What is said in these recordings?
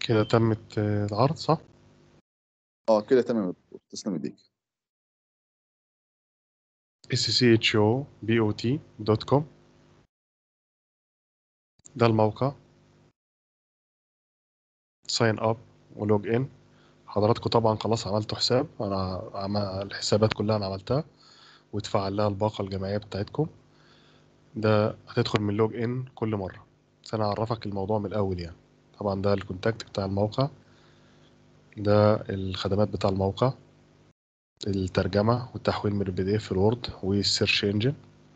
كده تمت العرض صح؟ كده تمام يا دكتور، تسلم ايديك. schobot.com ده الموقع. ساين اب ولوج ان. حضراتكم طبعا خلاص عملتوا حساب، انا الحسابات كلها انا عملتها واتفعل لها الباقة الجماعية بتاعتكم. ده هتدخل من لوج ان كل مرة، بس انا هعرفك الموضوع من الاول يعني. طبعا ده الكونتاكت بتاع الموقع، ده الخدمات بتاع الموقع، الترجمة والتحويل من البي دي اف الوورد والسيرش انجن.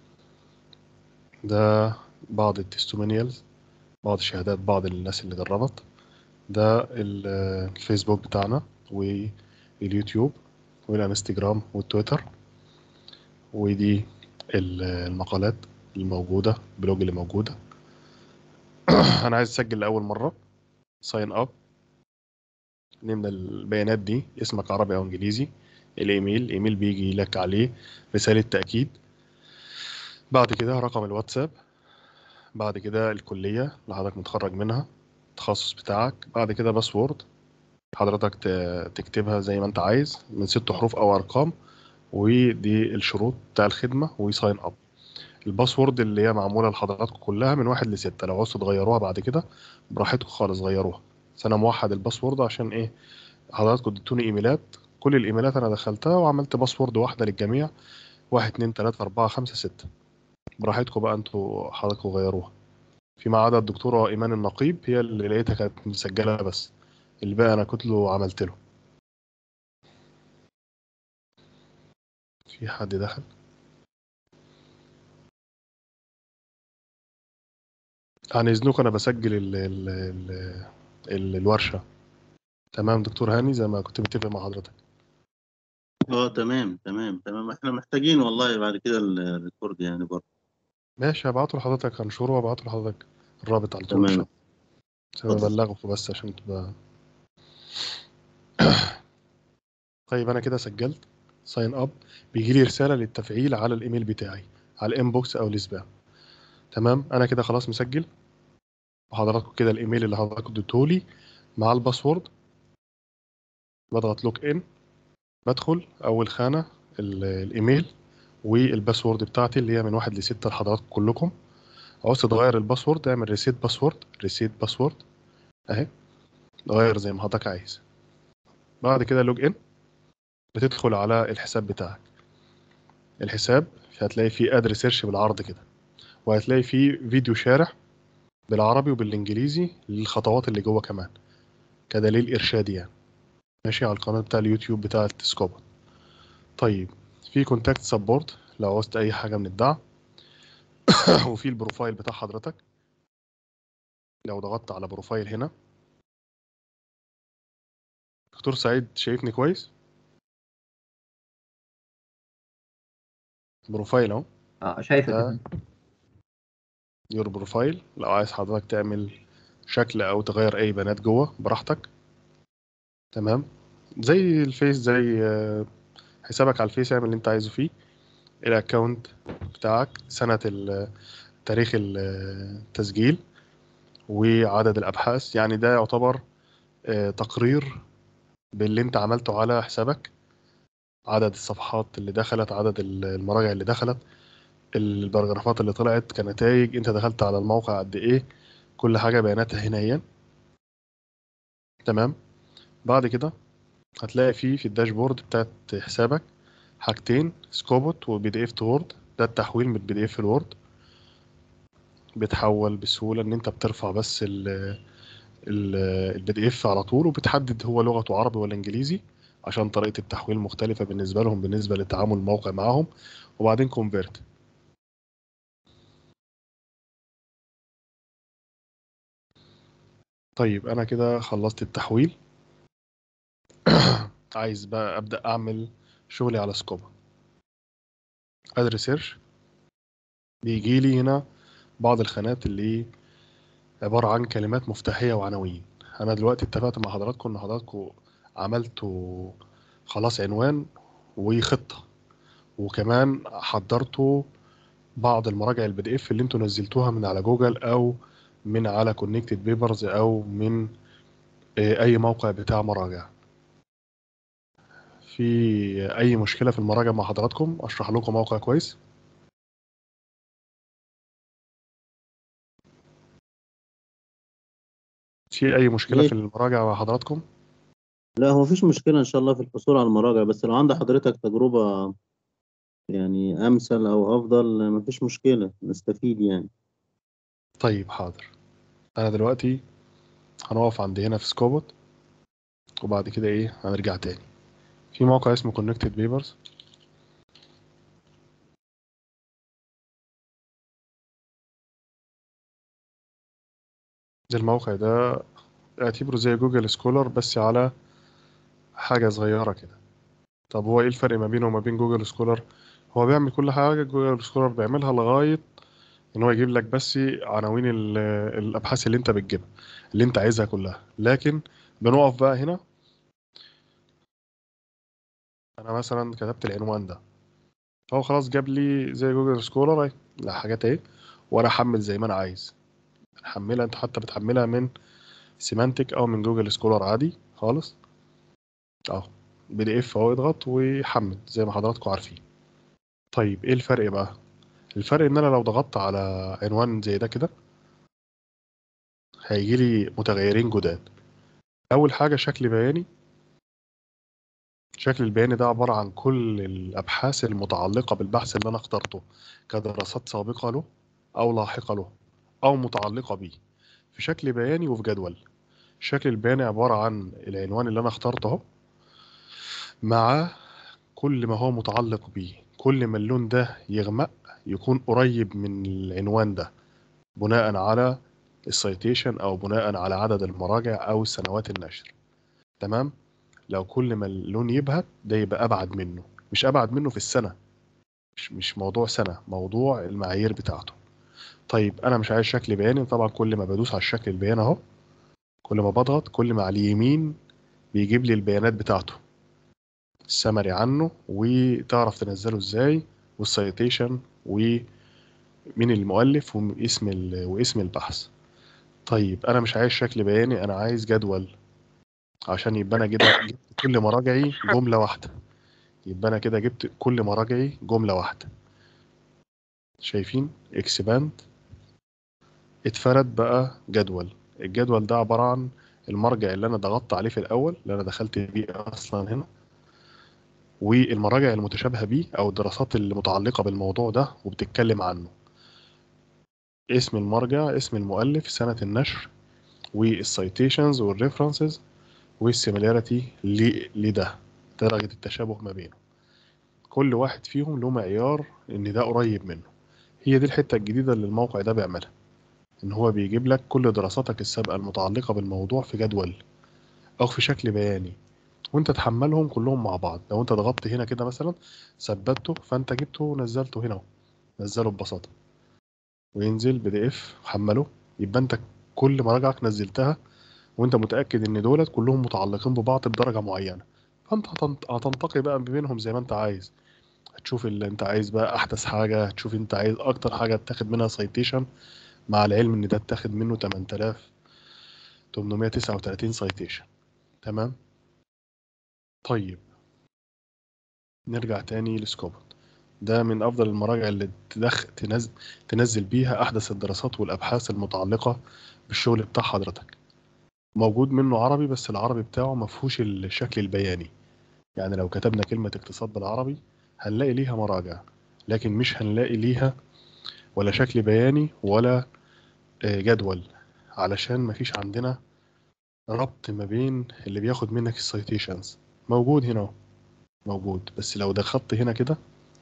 ده بعض التستومينيالز، بعض شهادات بعض الناس اللي جربت. ده الفيسبوك بتاعنا واليوتيوب والانستجرام والتويتر. ودي المقالات الموجودة، البلوج اللي موجودة. انا عايز اسجل لاول مرة، ساين اب. نملى البيانات دي، اسمك عربي او انجليزي، الايميل بيجي لك عليه رسالة تأكيد. بعد كده رقم الواتساب، بعد كده الكلية اللي حضرتك متخرج منها، التخصص بتاعك، بعد كده باسورد حضرتك تكتبها زي ما انت عايز من 6 حروف او ارقام. ودي الشروط بتاع الخدمة وساين اب. الباسورد اللي هي معمولة لحضراتكم كلها من 1 ل6، لو عاوزوا تغيروها بعد كده براحتكم خالص غيروها، بس انا موحد الباسورد عشان ايه؟ حضراتكم اديتوني ايميلات، كل الايميلات انا دخلتها وعملت باسورد واحدة للجميع، 1 2 3 4 5 6. براحتكم بقى انتوا حضراتكم غيروها، فيما عدا الدكتورة إيمان النقيب هي اللي لقيتها كانت مسجلة بس، الباقي أنا كنت له عملت له. في حد دخل؟ عن إذنكم أنا بسجل الورشة. تمام دكتور هاني زي ما كنت متفق مع حضرتك. تمام تمام تمام، احنا محتاجين والله بعد كده الريكورد يعني برضه. ماشي، هبعته لحضرتك، هنشره وهبعته لحضرتك الرابط على طول إن شاء تمام. الله. اتفضل. ببلغكم بس عشان تبقى. طيب أنا كده سجلت ساين أب، بيجي لي رسالة للتفعيل على الإيميل بتاعي، على الإنبوكس أو السبام. تمام أنا كده خلاص مسجل، وحضراتكم كده الإيميل اللي حضراتكم اديتهولي مع الباسورد. بضغط لوك إن، بدخل أول خانة الإيميل والباسورد بتاعتي اللي هي من 1 ل6 لحضراتكم كلكم. عاوز تغير الباسورد اعمل ريسيت باسورد، ريسيت باسورد اهي، غير زي ما حضرتك عايز. بعد كده لوج ان، بتدخل على الحساب بتاعك. الحساب هتلاقي فيه ادرس سيرش بالعرض كده، وهتلاقي فيه فيديو شارح بالعربي وبالانجليزي للخطوات اللي جوه كمان كدليل ارشادي يعني، ماشي، على القناه بتاع اليوتيوب بتاع التسكوبا. طيب في كونتاكت سبورت لو عوزت اي حاجه من الدعم. وفي البروفايل بتاع حضرتك، لو ضغطت على بروفايل هنا. دكتور سعيد شايفني كويس؟ بروفايل اهو. شايفك يا ده فندم. يور بروفايل، لو عايز حضرتك تعمل شكل او تغير اي بيانات جوه براحتك. تمام، زي الفيس، زي حسابك على الفيس، اعمل اللي انت عايزه فيه. الاكونت بتاعك، سنة تاريخ التسجيل وعدد الابحاث، يعني ده يعتبر تقرير باللي انت عملته على حسابك. عدد الصفحات اللي دخلت، عدد المراجع اللي دخلت، البراجرافات اللي طلعت كنتائج، انت دخلت على الموقع قد ايه، كل حاجة بياناتها هنا هي. تمام. بعد كده هتلاقي فيه في الداشبورد بتاعت حسابك حاجتين، سكوبوت وبي دي اف تو وورد. ده التحويل من البي دي اف لوورد، بتحول بسهولة ان انت بترفع بس البي دي اف على طول، وبتحدد هو لغته عربي ولا انجليزي عشان طريقة التحويل مختلفة بالنسبة لهم بالنسبة للتعامل الموقع معاهم. وبعدين كونفيرت. طيب انا كده خلصت التحويل. عايز بقى ابدا اعمل شغلي على سكوبا. اد ريسيرش، بيجي لي هنا بعض الخانات اللي عباره عن كلمات مفتاحيه وعناوين. انا دلوقتي اتفقت مع حضراتكم ان حضراتكم عملتوا خلاص عنوان وخطه، وكمان حضرتوا بعض المراجع البي دي اف اللي انتوا نزلتوها من على جوجل او من على كونكتد بيبرز او من اي موقع بتاع مراجع. في اي مشكله في المراجع مع حضراتكم؟ اشرح لكم موقع كويس. في اي مشكله ليه؟ في المراجع مع حضراتكم؟ لا، هو مفيش مشكلة إن شاء الله في الحصول على المراجع، بس لو عند حضرتك تجربة يعني أمثل أو أفضل مفيش مشكلة نستفيد يعني. طيب حاضر. انا دلوقتي هنقف عند هنا في سكوبوت، وبعد كده ايه هنرجع تاني في موقع اسمه كونكتد بيبرز. الموقع ده اعتبره زي جوجل سكولر بس على حاجه صغيره كده. طب هو ايه الفرق ما بينه وما بين جوجل سكولر؟ هو بيعمل كل حاجه جوجل سكولر بيعملها لغايه ان هو يجيب لك بس عناوين الابحاث اللي انت بتجيبها اللي انت عايزها كلها، لكن بنقف بقى هنا. انا مثلا كتبت العنوان ده، هو خلاص جاب لي زي جوجل سكولر اهي الحاجات اهي، وانا احمل زي ما انا عايز احملها. انت حتى بتحملها من سيمانتك او من جوجل سكولر عادي خالص اهو، بي دي اف اهو، اضغط ويحمل زي ما حضراتكم عارفين. طيب ايه الفرق بقى؟ الفرق ان انا لو ضغطت على عنوان زي ده كده هيجي لي متغيرين جداد. اول حاجه شكل بياني. شكل البياني ده عباره عن كل الابحاث المتعلقه بالبحث اللي انا اخترته كدراسات سابقه له او لاحقه له او متعلقه بيه في شكل بياني وفي جدول. الشكل البياني عباره عن العنوان اللي انا اخترته اهو مع كل ما هو متعلق بيه، كل ما اللون ده يغمق يكون قريب من العنوان ده بناء على السيتيشن او بناء على عدد المراجع او سنوات النشر. تمام. لو كل ما اللون يبهت ده يبقى ابعد منه، مش ابعد منه في السنه، مش موضوع سنه، موضوع المعايير بتاعته. طيب انا مش عايز شكل بياني، طبعا كل ما بدوس على الشكل البياني اهو، كل ما بضغط كل ما على اليمين بيجيب لي البيانات بتاعته، السمري عنه وتعرف تنزله ازاي والسيتيشن ومين المؤلف واسم البحث. طيب انا مش عايز شكل بياني، انا عايز جدول عشان يبقى انا كده جبت كل مراجعي جملة واحدة. يبقى انا كده جبت كل مراجعي جملة واحدة. شايفين اكسباند اتفرد بقى جدول. الجدول ده عبارة عن المرجع اللي انا ضغطت عليه في الاول اللي انا دخلت بيه اصلا هنا، والمراجع المتشابهة بيه او الدراسات المتعلقة بالموضوع ده وبتتكلم عنه، اسم المرجع، اسم المؤلف، سنة النشر، والسيتيشنز والريفرنسز والسيميلاريتي لده، درجة التشابه ما بينه. كل واحد فيهم له معيار ان ده قريب منه. هي دي الحتة الجديدة اللي الموقع ده بيعملها، ان هو بيجيب لك كل دراساتك السابقة المتعلقة بالموضوع في جدول او في شكل بياني، وانت تحملهم كلهم مع بعض. لو انت ضغطت هنا كده مثلا ثبته، فانت جبته ونزلته هنا اهو. نزله ببساطة وينزل بي دي اف حمله، يبقى انت كل مراجعك نزلتها وانت متأكد ان دولت كلهم متعلقين ببعض بدرجة معينة. فانت هتنتقي بقى ما بينهم زي ما انت عايز. هتشوف اللي انت عايز بقى احدث حاجة، هتشوف انت عايز اكتر حاجة تاخد منها سايتيشن، مع العلم ان ده اتاخد منه 8839 سايتيشن. تمام. طيب نرجع تاني لسكوبوت. ده من افضل المراجع اللي تنزل بيها احدث الدراسات والابحاث المتعلقة بالشغل بتاع حضرتك. موجود منه عربي بس العربي بتاعه مفهوش الشكل البياني. يعني لو كتبنا كلمة اقتصاد بالعربي هنلاقي ليها مراجع، لكن مش هنلاقي ليها ولا شكل بياني ولا جدول، علشان مفيش عندنا ربط ما بين اللي بياخد منك السيتيشنز. موجود هنا اهو، موجود، بس لو دخلت هنا كده،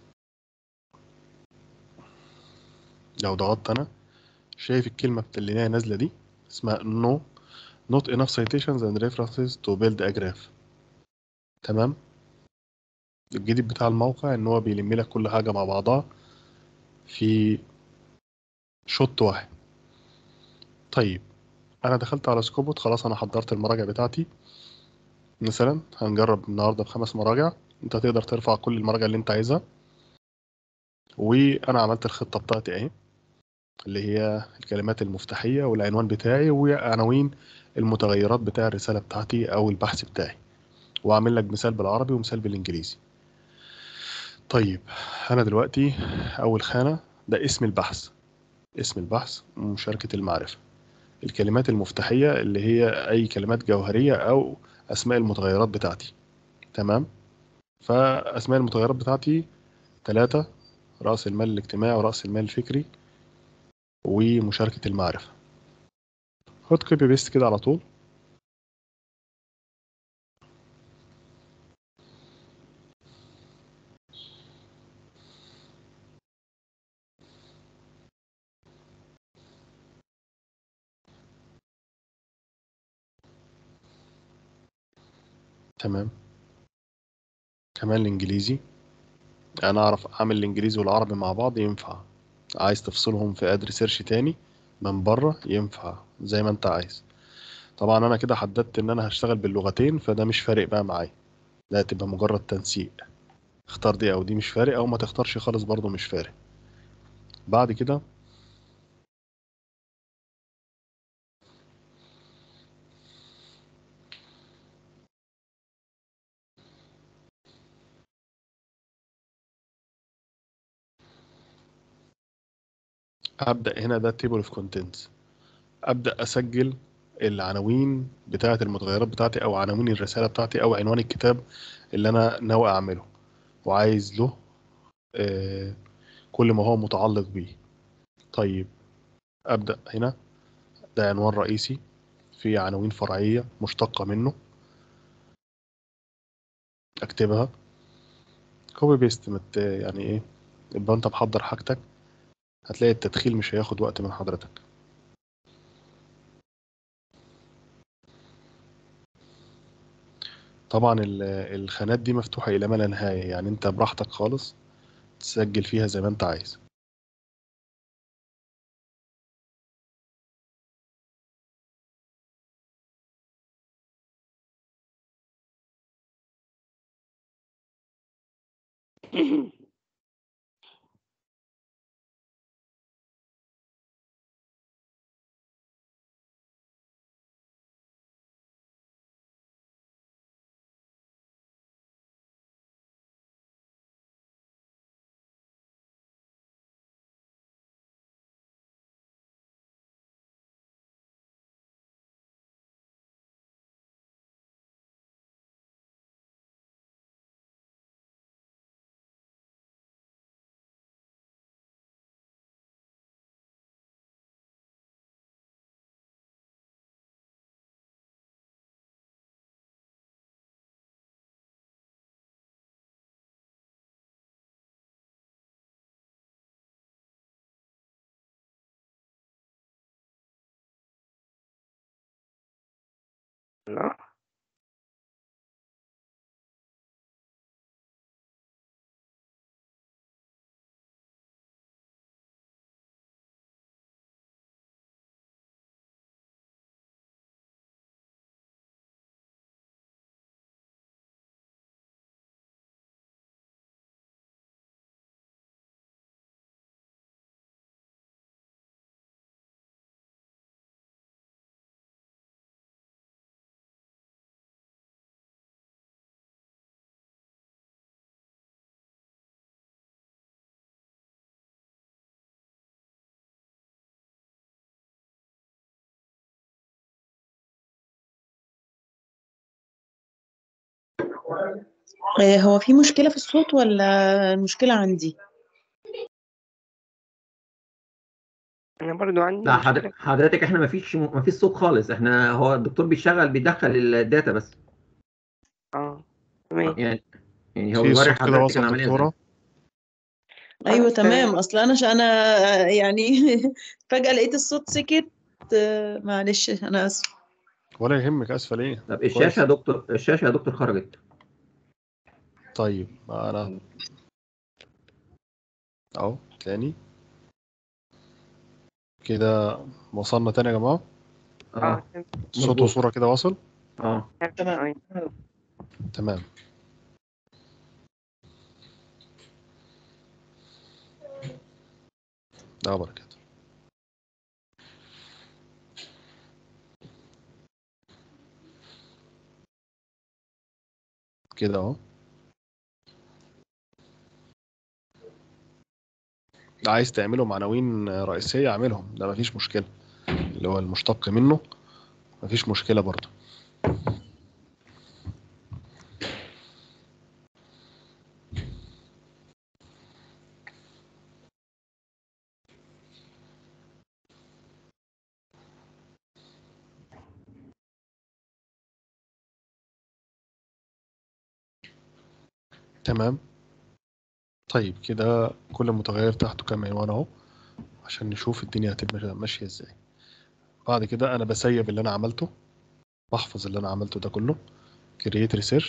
لو ضغطت انا شايف الكلمة اللي هي نازلة دي اسمها no not enough citations and references to build a graph. تمام. الجديد بتاع الموقع ان هو بيلم لك كل حاجة مع بعضها في شوت واحد. طيب انا دخلت على سكوبوت خلاص، انا حضرت المراجع بتاعتي. مثلا هنجرب النهارده ب5 مراجع، انت تقدر ترفع كل المراجع اللي انت عايزها، وانا عملت الخطة بتاعتي اهي. اللي هي الكلمات المفتاحية والعنوان بتاعي وعناوين المتغيرات بتاع الرسالة بتاعتي أو البحث بتاعي، وأعمل لك مثال بالعربي ومثال بالإنجليزي. طيب أنا دلوقتي أول خانة ده اسم البحث، اسم البحث مشاركة المعرفة. الكلمات المفتاحية اللي هي أي كلمات جوهرية أو أسماء المتغيرات بتاعتي. تمام. فأسماء المتغيرات بتاعتي 3: رأس المال الاجتماعي ورأس المال الفكري ومشاركة المعرفة. خد كوبي بيست كده على طول. تمام. كمان الإنجليزي، أنا أعرف أعمل الإنجليزي والعربي مع بعض ينفع. عايز تفصلهم في أدر سيرش تاني من بره ينفع زي ما أنت عايز. طبعا أنا كده حددت إن أنا هشتغل باللغتين، فده مش فارق بقى معايا، ده هتبقى مجرد تنسيق. اختار دي أو دي مش فارق، أو ما تختارش خالص برضه مش فارق. بعد كده أبدأ هنا، ده تيبل اوف كونتنتس. أبدأ أسجل العناوين بتاعة المتغيرات بتاعتي أو عناوين الرسالة بتاعتي أو عنوان الكتاب اللي أنا ناوي أعمله وعايز له آه، كل ما هو متعلق بيه. طيب أبدأ هنا، ده عنوان رئيسي، في عناوين فرعية مشتقة منه، أكتبها كوبي بيست. يعني إيه، يبقى أنت محضر حاجتك، هتلاقي التدخيل مش هياخد وقت من حضرتك. طبعا الخانات دي مفتوحة إلى ما لا نهاية، يعني أنت براحتك خالص تسجل فيها زي ما أنت عايز. لا. هو في مشكلة في الصوت ولا المشكلة عندي؟ انا برضو عندي لا مشكلة. حضرتك احنا مفيش صوت خالص، احنا هو الدكتور بيدخل الداتا بس. تمام. يعني هو في بيوري صوت كده حضرتك وصل العملية ازاي. دكتورة. أيوة خلاص تمام، أصل أنا يعني فجأة لقيت الصوت سكت. معلش أنا آسفة. ولا يهمك، أسفل إيه. طب كويس. الشاشة يا دكتور خرجت. طيب أنا أهو تاني كده، وصلنا تاني يا جماعة. تمام. صوت مظبوط. وصورة كده وصل. تمام. تمام. ده بركة. كده اهو. عايز تعملهم عناوين رئيسية اعملهم، ده مفيش مشكلة، اللي هو المشتق منه مفيش مشكلة برضه. تمام. طيب كده كل متغير تحته كام عنوان اهو، عشان نشوف الدنيا هتبقى ماشية ازاي. بعد كده انا بسيب اللي انا عملته، بحفظ اللي انا عملته ده كله، create research،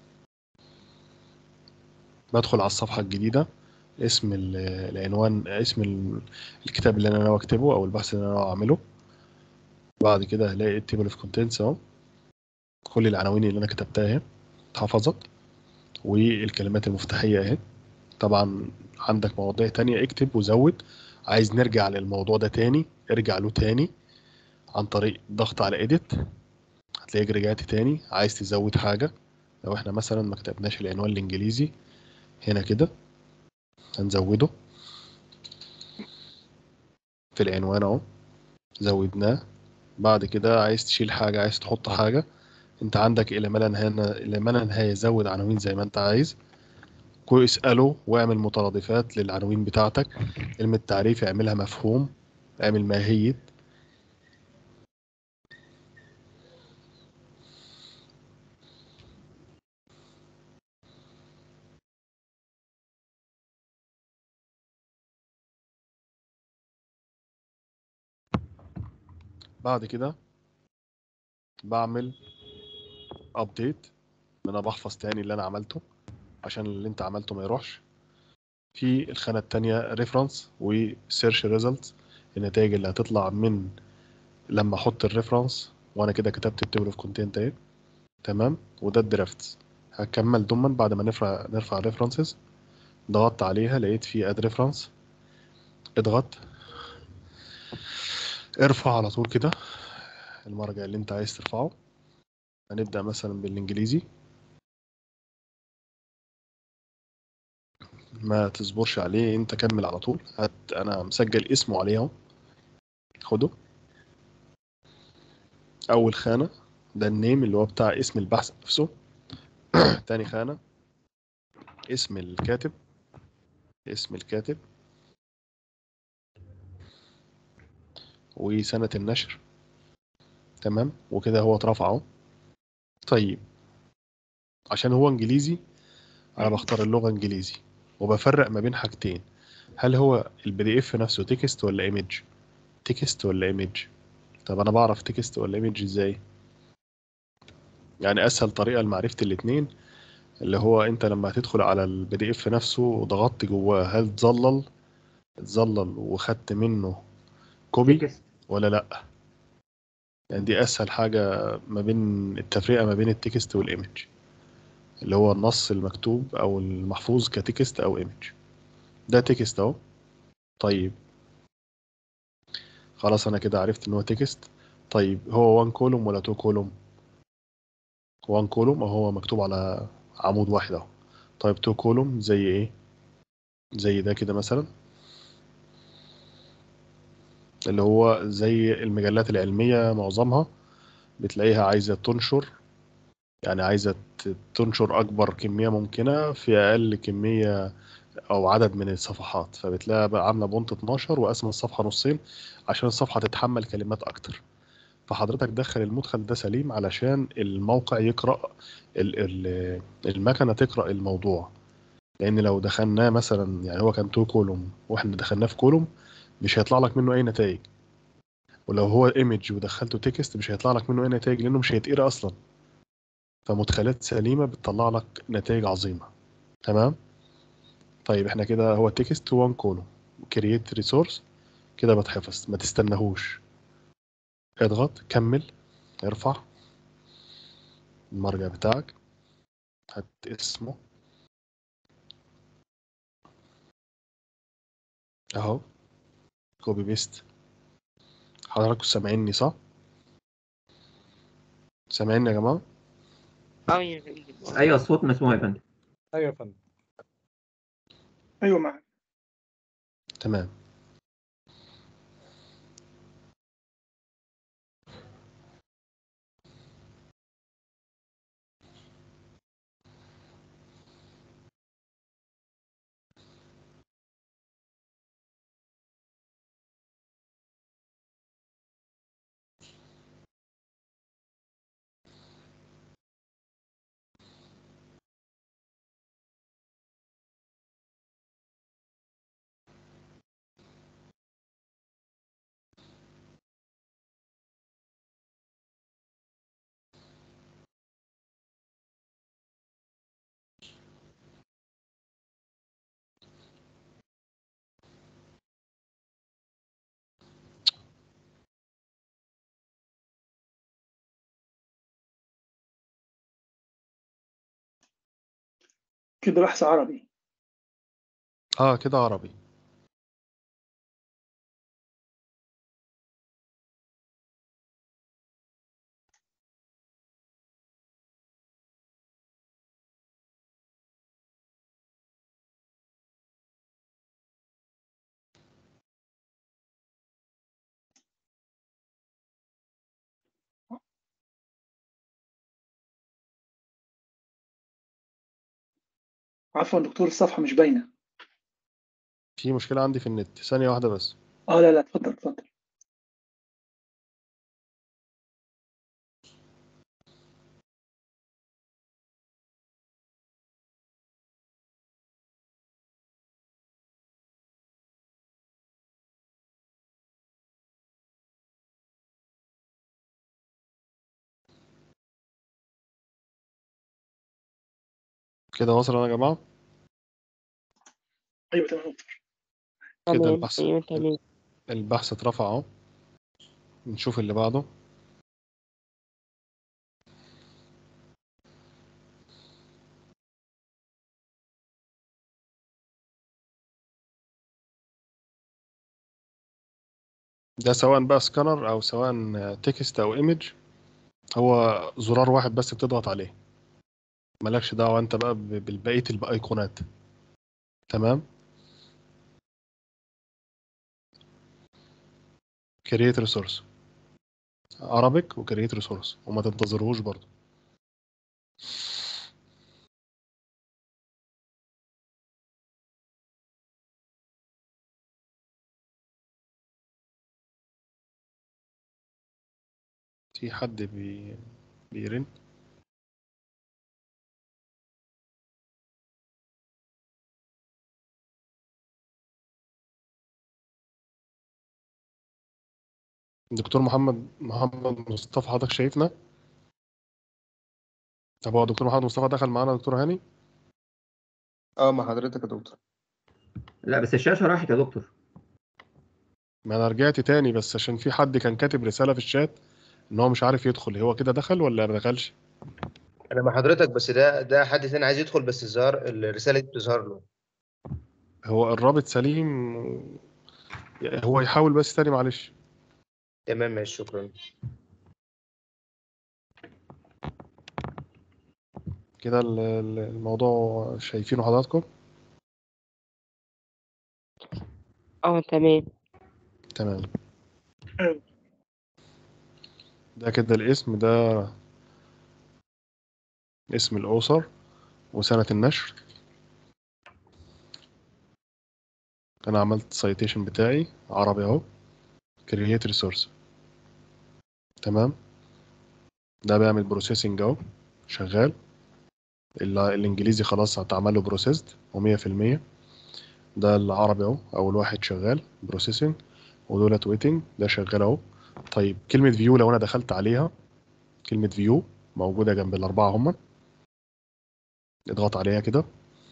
بدخل على الصفحة الجديدة، اسم العنوان، اسم الكتاب اللي انا ناوي اكتبه او البحث اللي انا ناوي اعمله. بعد كده هلاقي التيبل اوف كونتنتس اهو، كل العناوين اللي انا كتبتها اهي اتحفظت، والكلمات المفتاحية اهي. طبعا عندك مواضيع تانية اكتب وزود، عايز نرجع للموضوع ده تاني ارجع له تاني عن طريق ضغط على edit، هتلاقيك رجعت تاني. عايز تزود حاجة، لو احنا مثلا ما كتبناش العنوان الانجليزي هنا كده هنزوده في العنوان اهو، زودناه. بعد كده عايز تشيل حاجة، عايز تحط حاجة، انت عندك الى ما لا نهاية، الى ما لا نهاية. زود عناوين زي ما انت عايز، اسأله واعمل مترادفات للعناوين بتاعتك. كلمة تعريف اعملها مفهوم، اعمل ماهية. بعد كده بعمل ابديت، ان انا بحفظ تاني اللي انا عملته عشان اللي انت عملته ما يروحش. في الخانة التانية ريفرنس وسيرش ريزلتس، النتائج اللي هتطلع من لما احط الريفرنس، وانا كده كتبت التيبل اوف كونتنت اهي. تمام. وده الدرافتس. هكمل ضمن بعد ما نرفع الريفرنسز، ضغطت عليها لقيت في اد ريفرنس، اضغط ارفع على طول كده المرجع اللي انت عايز ترفعه. هنبدأ مثلا بالانجليزي، ما تصبرش عليه انت، كمل على طول. انا مسجل اسمه عليه اهو، خده. اول خانة ده النيم اللي هو بتاع اسم البحث نفسه. تاني خانة اسم الكاتب، اسم الكاتب وسنة النشر. تمام. وكده هو اترفعه. طيب عشان هو انجليزي انا بختار اللغة انجليزي، وبفرق ما بين حاجتين، هل هو البي دي اف نفسه تكست ولا ايمج، تكست ولا ايمج. طب انا بعرف تكست ولا ايمج ازاي؟ يعني اسهل طريقة لمعرفة الاتنين، اللي هو انت لما هتدخل على البي دي اف نفسه وضغطت جواه، هل اتظلل وخدت منه كوبي تكست. ولا لا. يعني دي اسهل حاجة ما بين التفرقة ما بين التكست والايمج، اللي هو النص المكتوب او المحفوظ كتكست او ايمج. ده تكست اهو. طيب خلاص انا كده عرفت ان هو تكست. طيب هو 1 كولوم ولا 2 كولوم؟ 1 كولوم اهو مكتوب على عمود واحد اهو. طيب 2 كولوم زي ايه؟ زي ده كده مثلا، اللي هو زي المجلات العلمية معظمها بتلاقيها عايزة تنشر، يعني عايزة تنشر أكبر كمية ممكنة في أقل كمية أو عدد من الصفحات، فبتلاقيها بقى عاملة بونت 12 وقسم الصفحة نصين عشان الصفحة تتحمل كلمات أكتر. فحضرتك دخل المدخل ده سليم علشان الموقع يقرأ، المكنة تقرأ الموضوع. لأن لو دخلناه مثلا، يعني هو كان 2 كولوم واحنا دخلناه في كولوم، مش هيطلع لك منه أي نتائج. ولو هو ايمج ودخلته تكست مش هيطلع لك منه اي نتائج لانه مش هيتقرا اصلا. فمدخلات سليمه بتطلع لك نتائج عظيمه. تمام. طيب احنا كده هو تكست 1 كولوم، كرييت ريسورس كده بتحفظ، ما تستناهوش، اضغط كمل، ارفع المرجع بتاعك، هات اسمه اهو، كوبي بيست. حضراتكم سامعيني صح؟ سامعيني يا جماعه؟ يا فندم. ايوه الصوت مسموع يا فندم. ايوه يا فندم. ايوه معاك. تمام. كده بحث عربي. كده عربي. عفوا دكتور، الصفحة مش باينة. في مشكلة عندي في النت، ثانية واحدة بس. لا لا، اتفضل اتفضل. كده وصل أنا يا جماعة؟ ايوه تمام. كده تمام. البحث أيوه تمام. البحث اترفع اهو. نشوف اللي بعده. ده سواء بقى سكانر او سواء تكست او ايمج، هو زرار واحد بس بتضغط عليه، مالكش دعوة انت بقى بالبقية الايقونات. تمام. كرييت ريسورس عربيك وكرييت ريسورس، وما تنتظرهوش برضو. في حد بيرن. دكتور محمد مصطفى، حضرتك شايفنا؟ طب هو دكتور محمد مصطفى دخل معانا دكتور هاني؟ مع حضرتك يا دكتور. لا بس الشاشه راحت يا دكتور. ما انا رجعت تاني بس عشان في حد كان كاتب رسالة في الشات ان هو مش عارف يدخل. هو كده دخل ولا ما دخلش؟ انا مع حضرتك، بس ده حد تاني عايز يدخل، بس الرساله دي بتظهر له. هو الرابط سليم، هو يحاول بس تاني معلش. تمام ماشي، شكرا. كده الموضوع شايفينه حضراتكم؟ تمام. تمام. ايوه. ده كده الاسم، ده اسم الأسر وسنة النشر. أنا عملت سايتيشن بتاعي عربي أهو، create resource. تمام. ده بيعمل بروسيسنج أهو، شغال. الإنجليزي خلاص هتعمل له بروسيسد و100%. ده العربي أهو، أول واحد شغال بروسيسنج، ودولت ويتنج، ده شغال أهو. طيب كلمة فيو لو أنا دخلت عليها، كلمة فيو موجودة جنب الأربعة هم، اضغط عليها كده.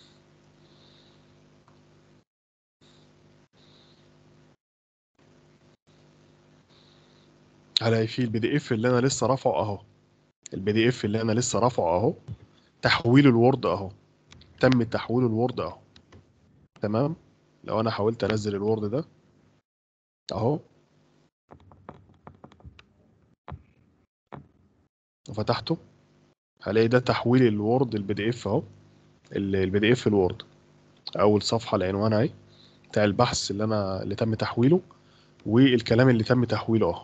هلاقي فيه البي دي اف اللي انا لسه رافعه اهو. البي دي اف اللي انا لسه رافعه اهو، تحويل الوورد اهو، تم تحويل الوورد اهو. تمام. لو انا حاولت انزل الوورد ده اهو وفتحته، هلاقي ده تحويل الوورد البي دي اف اهو، البي دي اف الوورد، اول صفحه العنوان اهي بتاع البحث اللي تم تحويله، والكلام اللي تم تحويله اهو.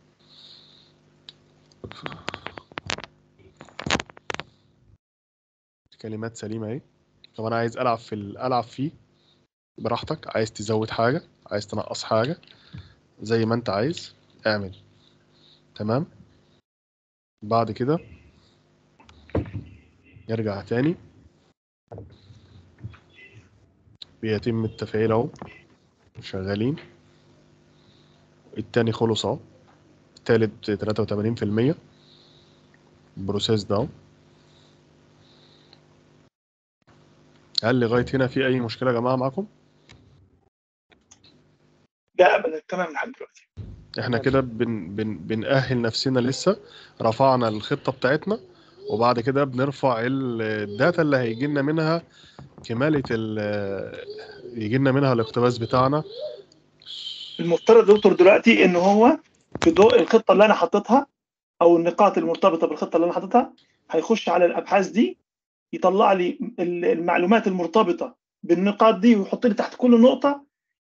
كلمات سليمه اهي. طب انا عايز العب فيه براحتك، عايز تزود حاجه، عايز تنقص حاجه، زي ما انت عايز اعمل. تمام. بعد كده نرجع تاني، بيتم التفعيل اهو، شغالين. التاني خلص اهو، التالت 83% البروسيس ده اهو. هل لغايه هنا في اي مشكله يا جماعه معاكم؟ لا ابدا، تمام لحد دلوقتي. احنا كده بنأهل نفسنا، لسه رفعنا الخطه بتاعتنا، وبعد كده بنرفع الداتا اللي هيجي لنا منها كماله يجي لنا منها الاقتباس بتاعنا. المفترض دكتور دلوقتي ان هو في ضوء الخطه اللي انا حاططها او النقاط المرتبطه بالخطه اللي انا حاططها، هيخش على الابحاث دي، يطلع لي المعلومات المرتبطه بالنقاط دي، ويحط لي تحت كل نقطه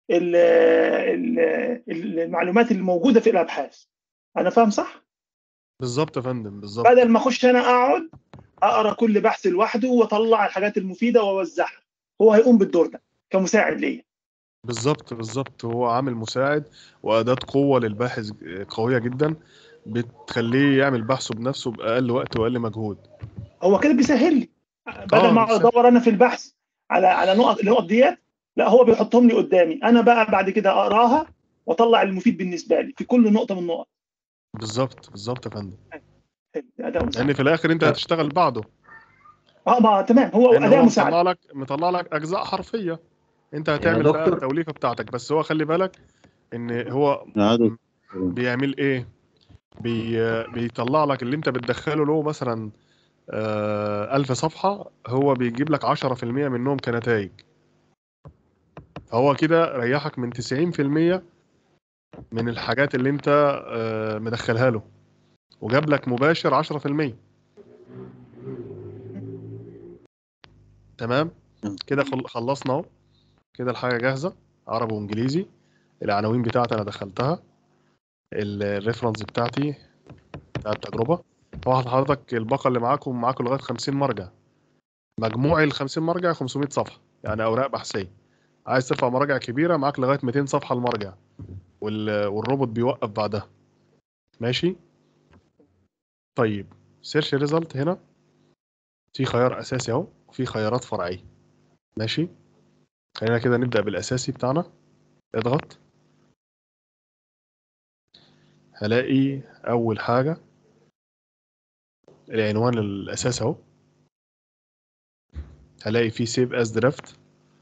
المعلومات الموجوده في الابحاث. انا فاهم صح؟ بالظبط يا فندم، بالظبط. بدل ما اخش انا اقعد اقرا كل بحث لوحده واطلع الحاجات المفيده واوزعها، هو هيقوم بالدور ده كمساعد ليا. بالظبط، هو عامل مساعد وأداة قوة للباحث قوية جدا، بتخليه يعمل بحثه بنفسه بأقل وقت وأقل مجهود. هو كده بيسهل لي، بدل ما بيسهل. ادور انا في البحث على النقط ديت، لا هو بيحطهم لي قدامي، انا بقى بعد كده اقراها واطلع المفيد بالنسبه لي في كل نقطه من النقط. بالظبط يا فندم. اداه مساعد. لأن في الآخر أنت هتشتغل بعده. ما تمام، هو لأن اداه هو مساعد. مطلع لك أجزاء حرفية، أنت يا هتعمل بقى دكتور التوليفة بتاعتك. بس هو خلي بالك إن هو عدد. بيعمل إيه؟ بيطلع لك اللي أنت بتدخله له مثلا 1000 صفحة، هو بيجيب لك 10% منهم كنتائج. فهو كده ريحك من 90% من الحاجات اللي انت مدخلها له، وجاب لك مباشر 10%. تمام كده، خلصنا اهو. كده الحاجة جاهزة، عربي وانجليزي. العناوين بتاعتي انا دخلتها، الريفرنس بتاعتي بتاع التجربة. طبعا حضرتك الباقة اللي معاكم لغاية 50 مرجع، مجموع ال 50 مرجع 500 صفحة، يعني أوراق بحثية. عايز ترفع مراجع كبيرة معاك لغاية 200 صفحة المرجع، والروبوت بيوقف بعدها. ماشي. طيب سيرش ريزلت هنا في خيار اساسي اهو، وفي خيارات فرعيه. ماشي. خلينا كده نبدا بالاساسي بتاعنا. اضغط، هلاقي اول حاجه العنوان الاساسي اهو، هلاقي فيه سيف از درافت،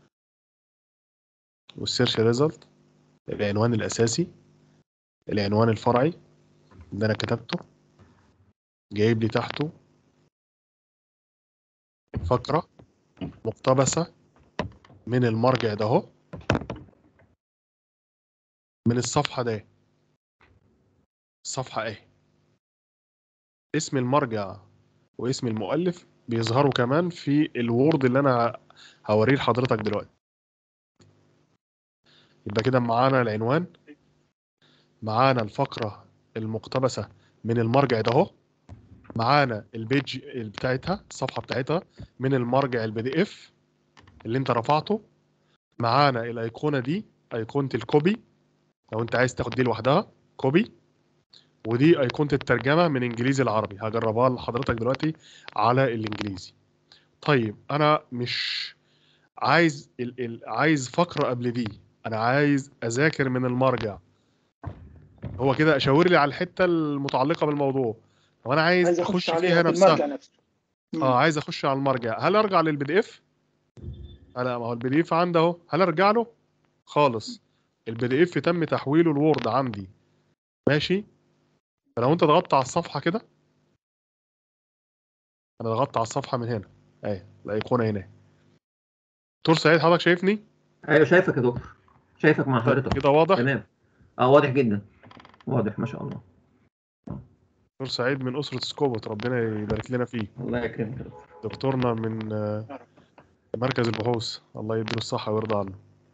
والسيرش ريزلت، العنوان الاساسي، العنوان الفرعي اللي انا كتبته، جايب لي تحته فقره مقتبسه من المرجع ده اهو، من الصفحه ده، الصفحه اهي. اسم المرجع واسم المؤلف بيظهروا كمان في الوورد اللي انا هوريه لحضرتك دلوقتي. يبقى كده معانا العنوان، معانا الفقرة المقتبسة من المرجع ده اهو، معانا البيج بتاعتها، الصفحة بتاعتها من المرجع البي دي اف اللي انت رفعته، معانا الايقونة دي، ايقونة الكوبي لو انت عايز تاخد دي لوحدها كوبي، ودي ايقونة الترجمة من انجليزي لعربي. هجربها لحضرتك دلوقتي على الانجليزي. طيب انا مش عايز عايز فقرة قبل دي، انا عايز اذاكر من المرجع. هو كده اشاور لي على الحته المتعلقه بالموضوع، وانا عايز اخش اخش عليها فيها في نفسها. المرجع نفسه. عايز اخش على المرجع. هل ارجع للبي دي اف؟ انا ما هو البي دي اف عندي اهو، هل ارجع له؟ خالص، البي دي اف تم تحويله الوورد عندي. ماشي. فلو انت ضغطت على الصفحه كده، انا ضغطت على الصفحه من هنا اهي، الايقونه هنا. دكتور سعيد حضرتك شايفني؟ ايوه شايفك يا دكتور، شايفك مع طيب حضرتك. كده واضح؟ تمام. واضح جدا، واضح ما شاء الله. دكتور سعيد من اسره سكوبوت، ربنا يبارك لنا فيه. الله يكرمك. دكتورنا من مركز البحوث، الله يديله الصحه ويرضى عنه.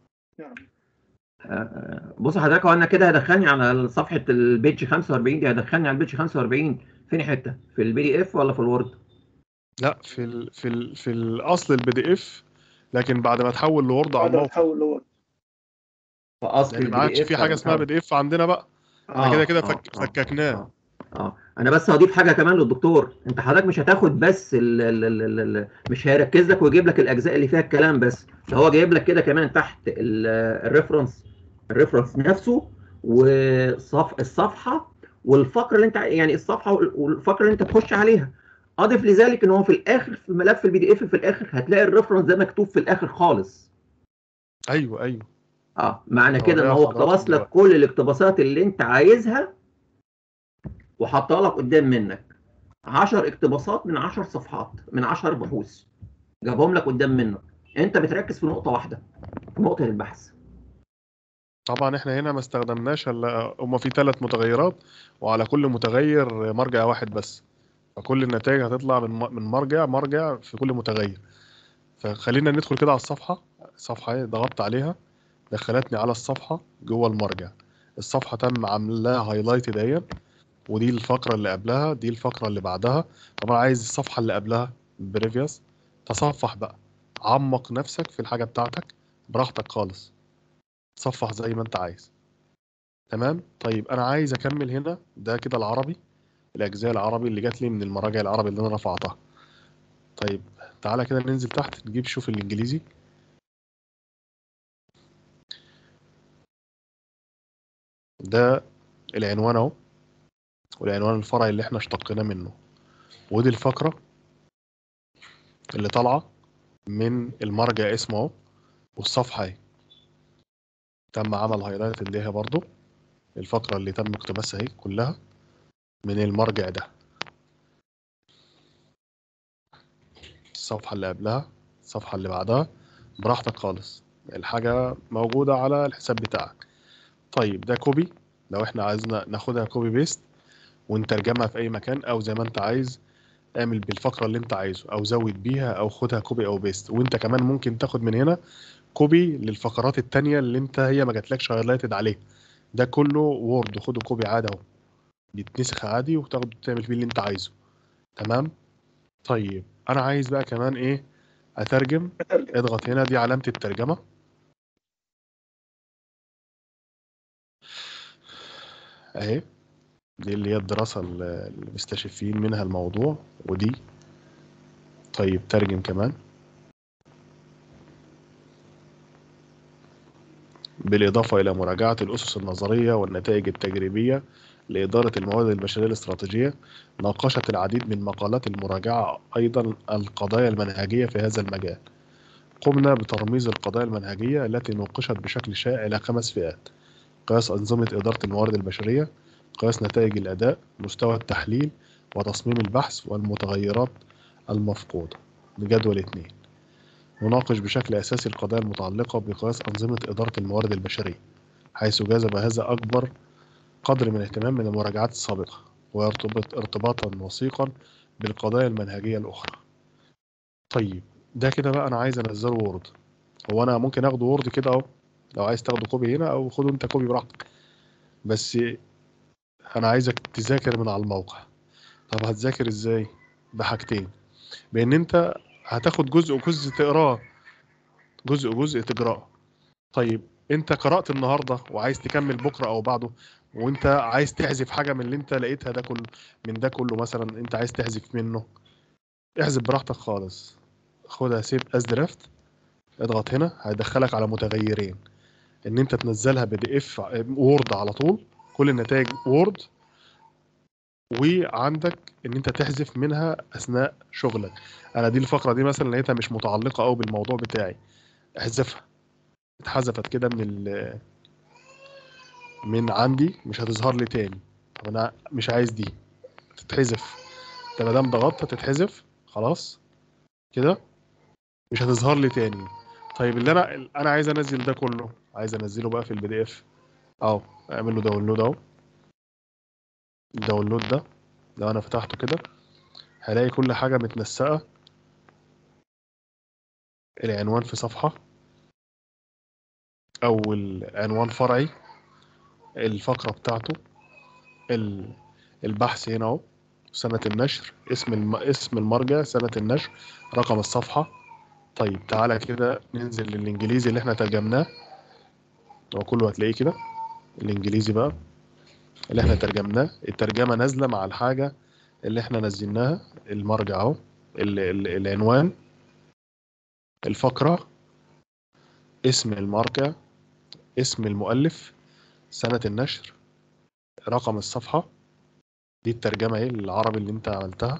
بص حضرتك، هو انا كده هدخلني على صفحه البيج 45 دي، هدخلني على البيج 45 فين حته؟ في البي دي اف ولا في الوورد؟ لا، في الاصل البي دي اف، لكن بعد ما تحول لوورد على بعد ما الموقع، تحول لورد. في اصل لان ما البي عادش دي اف في حاجه اسمها بي دي اف عندنا بقى، احنا كده كده فككناه. انا بس هضيف حاجه كمان للدكتور. انت حضرتك مش هتاخد بس مش هيركز لك ويجيب لك الاجزاء اللي فيها الكلام بس، ده هو جايب لك كده كمان تحت الريفرنس نفسه، الصفحه والفقره اللي انت يعني الصفحه والفقره اللي انت تخش عليها. اضف لذلك ان هو في الاخر في ملف البي دي اف في الاخر هتلاقي الريفرنس ده مكتوب في الاخر خالص. ايوه معنى كده ان هوريها هو لحضراتكم اقتبس لك دلوقتي. كل الاقتباسات اللي انت عايزها وحطها لك قدام منك. 10 اقتباسات من 10 صفحات من 10 بحوث، جابهم لك قدام منك. انت بتركز في نقطه واحده، في نقطه البحث. طبعا احنا هنا ما استخدمناش الا هم في 3 متغيرات، وعلى كل متغير مرجع واحد بس، فكل النتائج هتطلع من مرجع في كل متغير. فخلينا ندخل كده على الصفحه اهي، ضغطت عليها دخلتني على الصفحه جوه المرجع. الصفحه تم عامل لها هايلايت اهي، ودي الفقره اللي قبلها، دي الفقره اللي بعدها. طبعا عايز الصفحه اللي قبلها بريفيوس، تصفح بقى، عمق نفسك في الحاجه بتاعتك براحتك خالص، صفح زي ما انت عايز. تمام. طيب انا عايز اكمل هنا، ده كده العربي، الاجزاء العربي اللي جات لي من المراجع العربي اللي انا رفعتها. طيب تعالى كده ننزل تحت نجيب شوف الانجليزي. ده العنوان اهو، والعنوان الفرعي اللي احنا اشتقيناه منه، ودي الفقرة اللي طالعة من المرجع اسمه اهو، والصفحة اهي تم عمل هايلايت ليها برضو، الفقرة اللي تم اقتباسها اهي كلها من المرجع ده. الصفحة اللي قبلها، الصفحة اللي بعدها، براحتك خالص، الحاجة موجودة على الحساب بتاعك. طيب ده كوبي، لو احنا عايزنا ناخدها كوبي بيست ونترجمها في اي مكان، او زي ما انت عايز اعمل بالفقرة اللي انت عايزه، او زود بيها، او خدها كوبي او بيست. وانت كمان ممكن تاخد من هنا كوبي للفقرات التانية اللي انت هي ما جاتلكش هايلايتد عليها. ده كله وورد، خده كوبي عادي اهو، بيتنسخ عادي وتاخد تعمل فيه اللي انت عايزه. تمام. طيب انا عايز بقى كمان ايه؟ اترجم. اضغط هنا، دي علامة الترجمة اهي، دي اللي هي الدراسة اللي مستشفين منها الموضوع، ودي. طيب ترجم كمان، بالإضافة إلى مراجعة الأسس النظرية والنتائج التجريبية لإدارة الموارد البشرية الاستراتيجية، ناقشت العديد من مقالات المراجعة أيضا القضايا المنهجية في هذا المجال. قمنا بترميز القضايا المنهجية التي نوقشت بشكل شائع إلى 5 فئات: قياس أنظمة إدارة الموارد البشرية، قياس نتائج الأداء، مستوى التحليل، وتصميم البحث، والمتغيرات المفقودة. بجدول 2 نناقش بشكل أساسي القضايا المتعلقة بقياس أنظمة إدارة الموارد البشرية، حيث جذب هذا أكبر قدر من الاهتمام من المراجعات السابقة، ويرتبط ارتباطا وثيقا بالقضايا المنهجية الأخرى. طيب ده كده بقى أنا عايز أنزله وورد. هو أنا ممكن أخده وورد كده أهو، لو عايز تاخده كوبي هنا، أو خده أنت كوبي براحتك، بس أنا عايزك تذاكر من على الموقع. طب هتذاكر إزاي؟ بحاجتين، بإن أنت هتاخد جزء تقراه، جزء تقراه. طيب انت قرأت النهارده وعايز تكمل بكره او بعده، وانت عايز تحذف حاجه من اللي انت لقيتها ده كله، من ده كله مثلا انت عايز تحذف منه، احذف براحتك خالص. خدها سيف از درافت، اضغط هنا، هيدخلك على متغيرين: ان انت تنزلها بي دي اف وورد على طول، كل النتائج وورد، وعندك ان انت تحذف منها اثناء شغلك. انا دي الفقره دي مثلا لقيتها مش متعلقه قوي بالموضوع بتاعي، احذفها، اتحذفت كده من عندي، مش هتظهر لي تاني. طب انا مش عايز دي تتحذف، طب ما دام ضغطت تتحذف خلاص كده، مش هتظهر لي تاني. طيب اللي انا عايز انزل ده كله، عايز انزله بقى في البي دي اف اهو، اعمل له داونلود اهو، الداونلود ده لو انا فتحته كده هلاقي كل حاجة متنسقة، العنوان في صفحة او العنوان فرعي، الفقرة بتاعته، البحث هنا اهو، سنة النشر، اسم المرجع، سنة النشر، رقم الصفحة. طيب تعالى كده ننزل للإنجليزي اللي احنا ترجمناه، هو كله هتلاقيه كده الإنجليزي بقى اللي احنا ترجمناه، الترجمة نازلة مع الحاجة اللي احنا نزلناها، المرجع اهو، العنوان، الفقرة، اسم المرجع، اسم المؤلف، سنة النشر، رقم الصفحة. دي الترجمة اهي العربي اللي انت عملتها،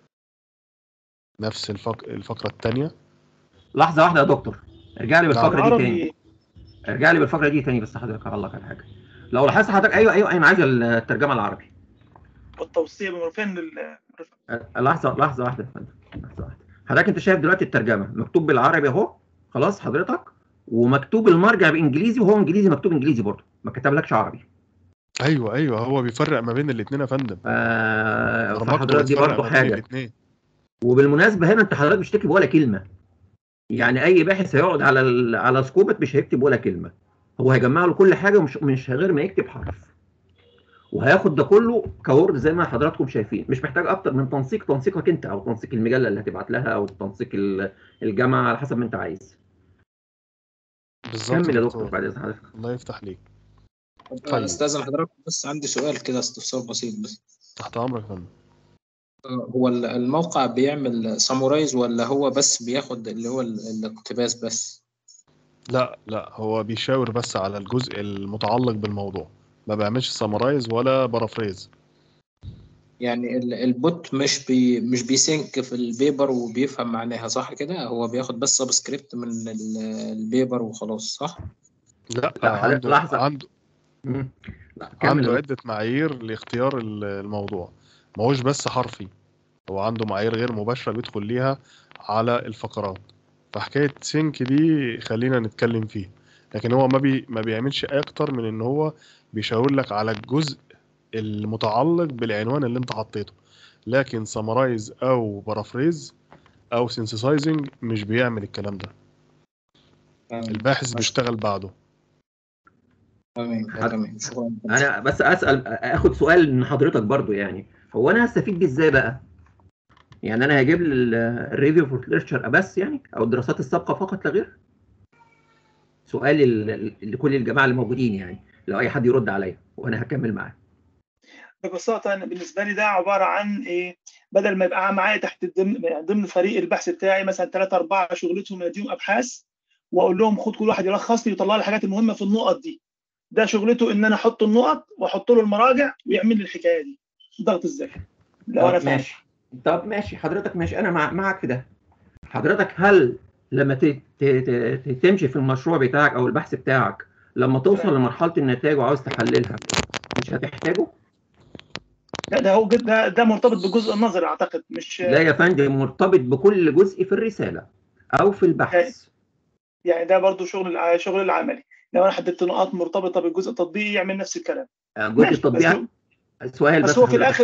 نفس الفقرة التانية. لحظه واحده يا دكتور، ارجع لي بالفقره دي تاني، العربي ارجع لي بالفقره دي تاني بس حضرتك، هقول لك على حاجه. لو لاحظت حضرتك، ايوه انا عايز الترجمه العربي. والتوصيه بمرفين لحظه واحده يا فندم، لحظه واحده. حضرتك انت شايف دلوقتي الترجمه مكتوب بالعربي اهو، خلاص حضرتك، ومكتوب المرجع بانجليزي، وهو انجليزي مكتوب انجليزي برضه، ما كتبلكش عربي. ايوه هو بيفرق ما بين الاتنين يا فندم، برمجته فحضرتك دي بتفرق برضه ما بين حاجه. الاتنين. وبالمناسبه هنا انت حضرتك مش هتكتب ولا كلمه، يعني اي باحث هيقعد على سكوبت مش هيكتب ولا كلمه، هو هيجمع له كل حاجه، مش غير ما يكتب حرف، وهياخد ده كله كورد زي ما حضراتكم شايفين، مش محتاج اكتر من تنسيقك انت، او تنسيق المجله اللي هتبعت لها، او تنسيق الجامعه، على حسب ما انت عايز. بالظبط كمل يا يا دكتور دكتور، بعد اذن حضرتك. الله يفتح ليك. طب طيب استاذن حضرتك، بس عندي سؤال كده، استفسار بسيط بس. تحت امرك يا فندم. هو الموقع بيعمل سامورايز ولا هو بس بياخد اللي هو الاقتباس بس؟ لا هو بيشاور بس على الجزء المتعلق بالموضوع، ما بيعملش سامرايز ولا بارافريز. يعني البوت مش بيسينك في البيبر وبيفهم معناها، صح كده؟ هو بياخد بس سبسكريبت من البيبر وخلاص، صح؟ لا لا حضرتك لحظه. كمل عنده يا عدة معايير لاختيار الموضوع، ما هوش بس حرفي، هو عنده معايير غير مباشرة بيدخل ليها على الفقرات. فحكاية سينك دي خلينا نتكلم فيه، لكن هو ما بيعملش اكتر من ان هو بيشاور لك على الجزء المتعلق بالعنوان اللي انت حطيته، لكن سمرايز او بارافريز او سينسيسايزنج مش بيعمل الكلام ده، الباحث بيشتغل بعده. تمام شكرا. انا بس اخد سؤال من حضرتك برضو، يعني هو انا هستفيد بيه ازاي بقى؟ يعني انا هجيب الريفيو فور ليترشر بس يعني، او الدراسات السابقه فقط لا غير؟ سؤالي لكل الجماعه اللي موجودين، يعني لو اي حد يرد عليا وانا هكمل معاه. ببساطه أنا بالنسبه لي ده عباره عن ايه؟ بدل ما يبقى معايا تحت ضمن فريق البحث بتاعي مثلا 3 4 شغلتهم اديهم ابحاث، واقول لهم خد كل واحد يلخص لي ويطلع لي الحاجات المهمه في النقط دي، ده شغلته ان انا احط النقط واحط له المراجع ويعمل لي الحكايه دي، ضغط الذكي لو انا طب فاهم. ماشي، طب ماشي حضرتك، ماشي انا معاك في ده. حضرتك هل لما تمشي في المشروع بتاعك او البحث بتاعك، لما توصل لمرحله النتائج وعاوز تحللها، مش هتحتاجه؟ لا ده هو ده مرتبط بالجزء النظري اعتقد، مش لا يا فندم، مرتبط بكل جزء في الرساله او في البحث. يعني ده برضو شغل العملي، لو انا حددت نقاط مرتبطه بالجزء التطبيقي يعمل نفس الكلام. جزء التطبيق. سؤال بس بس هو في الاخر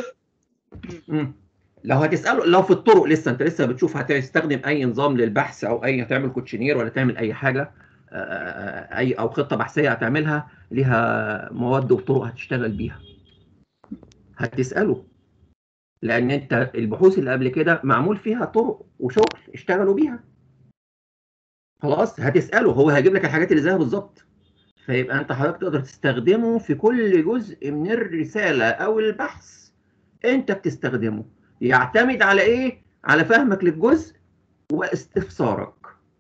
لو هتساله، لو في الطرق لسه انت لسه بتشوف هتستخدم اي نظام للبحث، او اي هتعمل كوتشنير ولا تعمل اي حاجه، اي او خطه بحثيه هتعملها ليها مواد وطرق هتشتغل بيها، هتساله، لان انت البحوث اللي قبل كده معمول فيها طرق وشغل اشتغلوا بيها، خلاص هتساله، هو هيجيب لك الحاجات اللي زيها بالظبط. فيبقى انت حضرتك تقدر تستخدمه في كل جزء من الرساله او البحث انت بتستخدمه، يعتمد على ايه؟ على فهمك للجزء واستفسارك.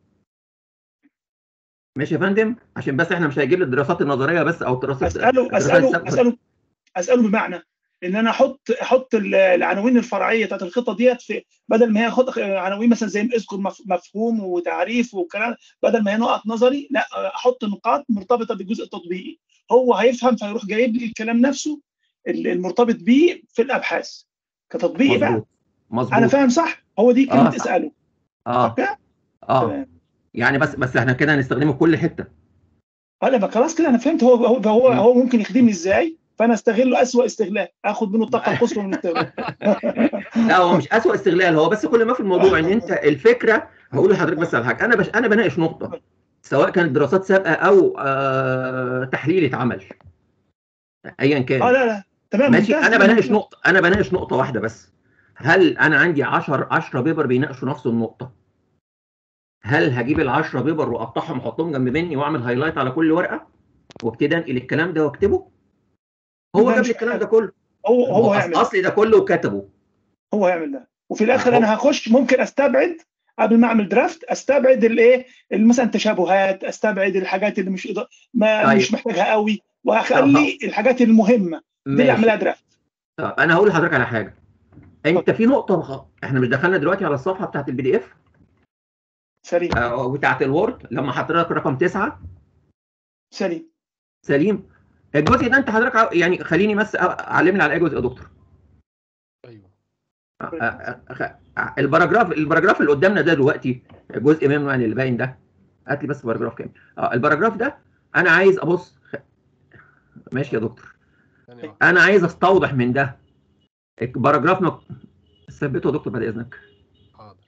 ماشي يا فندم؟ عشان بس احنا مش هيجيب لي الدراسات النظريه بس، او الدراسات اساله بمعنى ان انا احط العناوين الفرعيه بتاعت الخطه ديت، في بدل ما هي عناوين مثلا زي اذكر مفهوم وتعريف والكلام، بدل ما هي نقط نظري، لا احط نقاط مرتبطه بالجزء التطبيقي، هو هيفهم فيروح جايب لي الكلام نفسه المرتبط بيه في الابحاث كتطبيقي بقى. مظبوط. انا فاهم صح؟ هو دي كلمه اساله. تمام. يعني بس احنا كده هنستخدمه في كل حته. لا خلاص كده انا فهمت هو ممكن يخدمني ازاي، فانا استغله اسوأ استغلال، اخد منه الطاقه القصوى من الاستغلال. لا هو مش اسوأ استغلال، هو بس كل ما في الموضوع ان انت الفكره. هقول لحضرتك بس على حاجه، انا بناقش نقطه سواء كانت دراسات سابقه او تحليل اتعمل ايا كان. لا تمام، ماشي. ممتاز. انا بناقش نقطه واحده بس. هل انا عندي 10 بيبر بيناقشوا نفس النقطه؟ هل هجيب ال10 بيبر واقطعهم واحطهم جنب مني واعمل هايلايت على كل ورقه وابتدي انقل الكلام ده واكتبه؟ هو ده جاب مش لي الكلام ده محتاج. كله. هو هيعمل اصلي ده كله وكتبه. هو هيعمل ده، وفي الاخر هو- انا هخش ممكن استبعد قبل ما اعمل درافت، استبعد الايه مثلا تشابهات، استبعد الحاجات اللي مش طيب. مش محتاجها قوي، طب واخلي الحاجات المهمه دي اللي ماشي. اعملها درافت. طب انا هقول لحضرتك على حاجه. انت في نقطه احنا مش دخلنا دلوقتي على الصفحه بتاعت البي دي اف سليم. بتاعت الوورد لما حضرتك رقم 9. سليم. الجزء ده انت حضرتك يعني خليني بس علمني على اي جزء يا دكتور. ايوه. الباراجراف اللي قدامنا ده دلوقتي جزء منه يعني اللي باين ده. هات لي بس باراجراف كامل. الباراجراف ده انا عايز ابص. ماشي يا دكتور. انا عايز استوضح من ده باراجراف ثبته يا دكتور بعد اذنك. حاضر.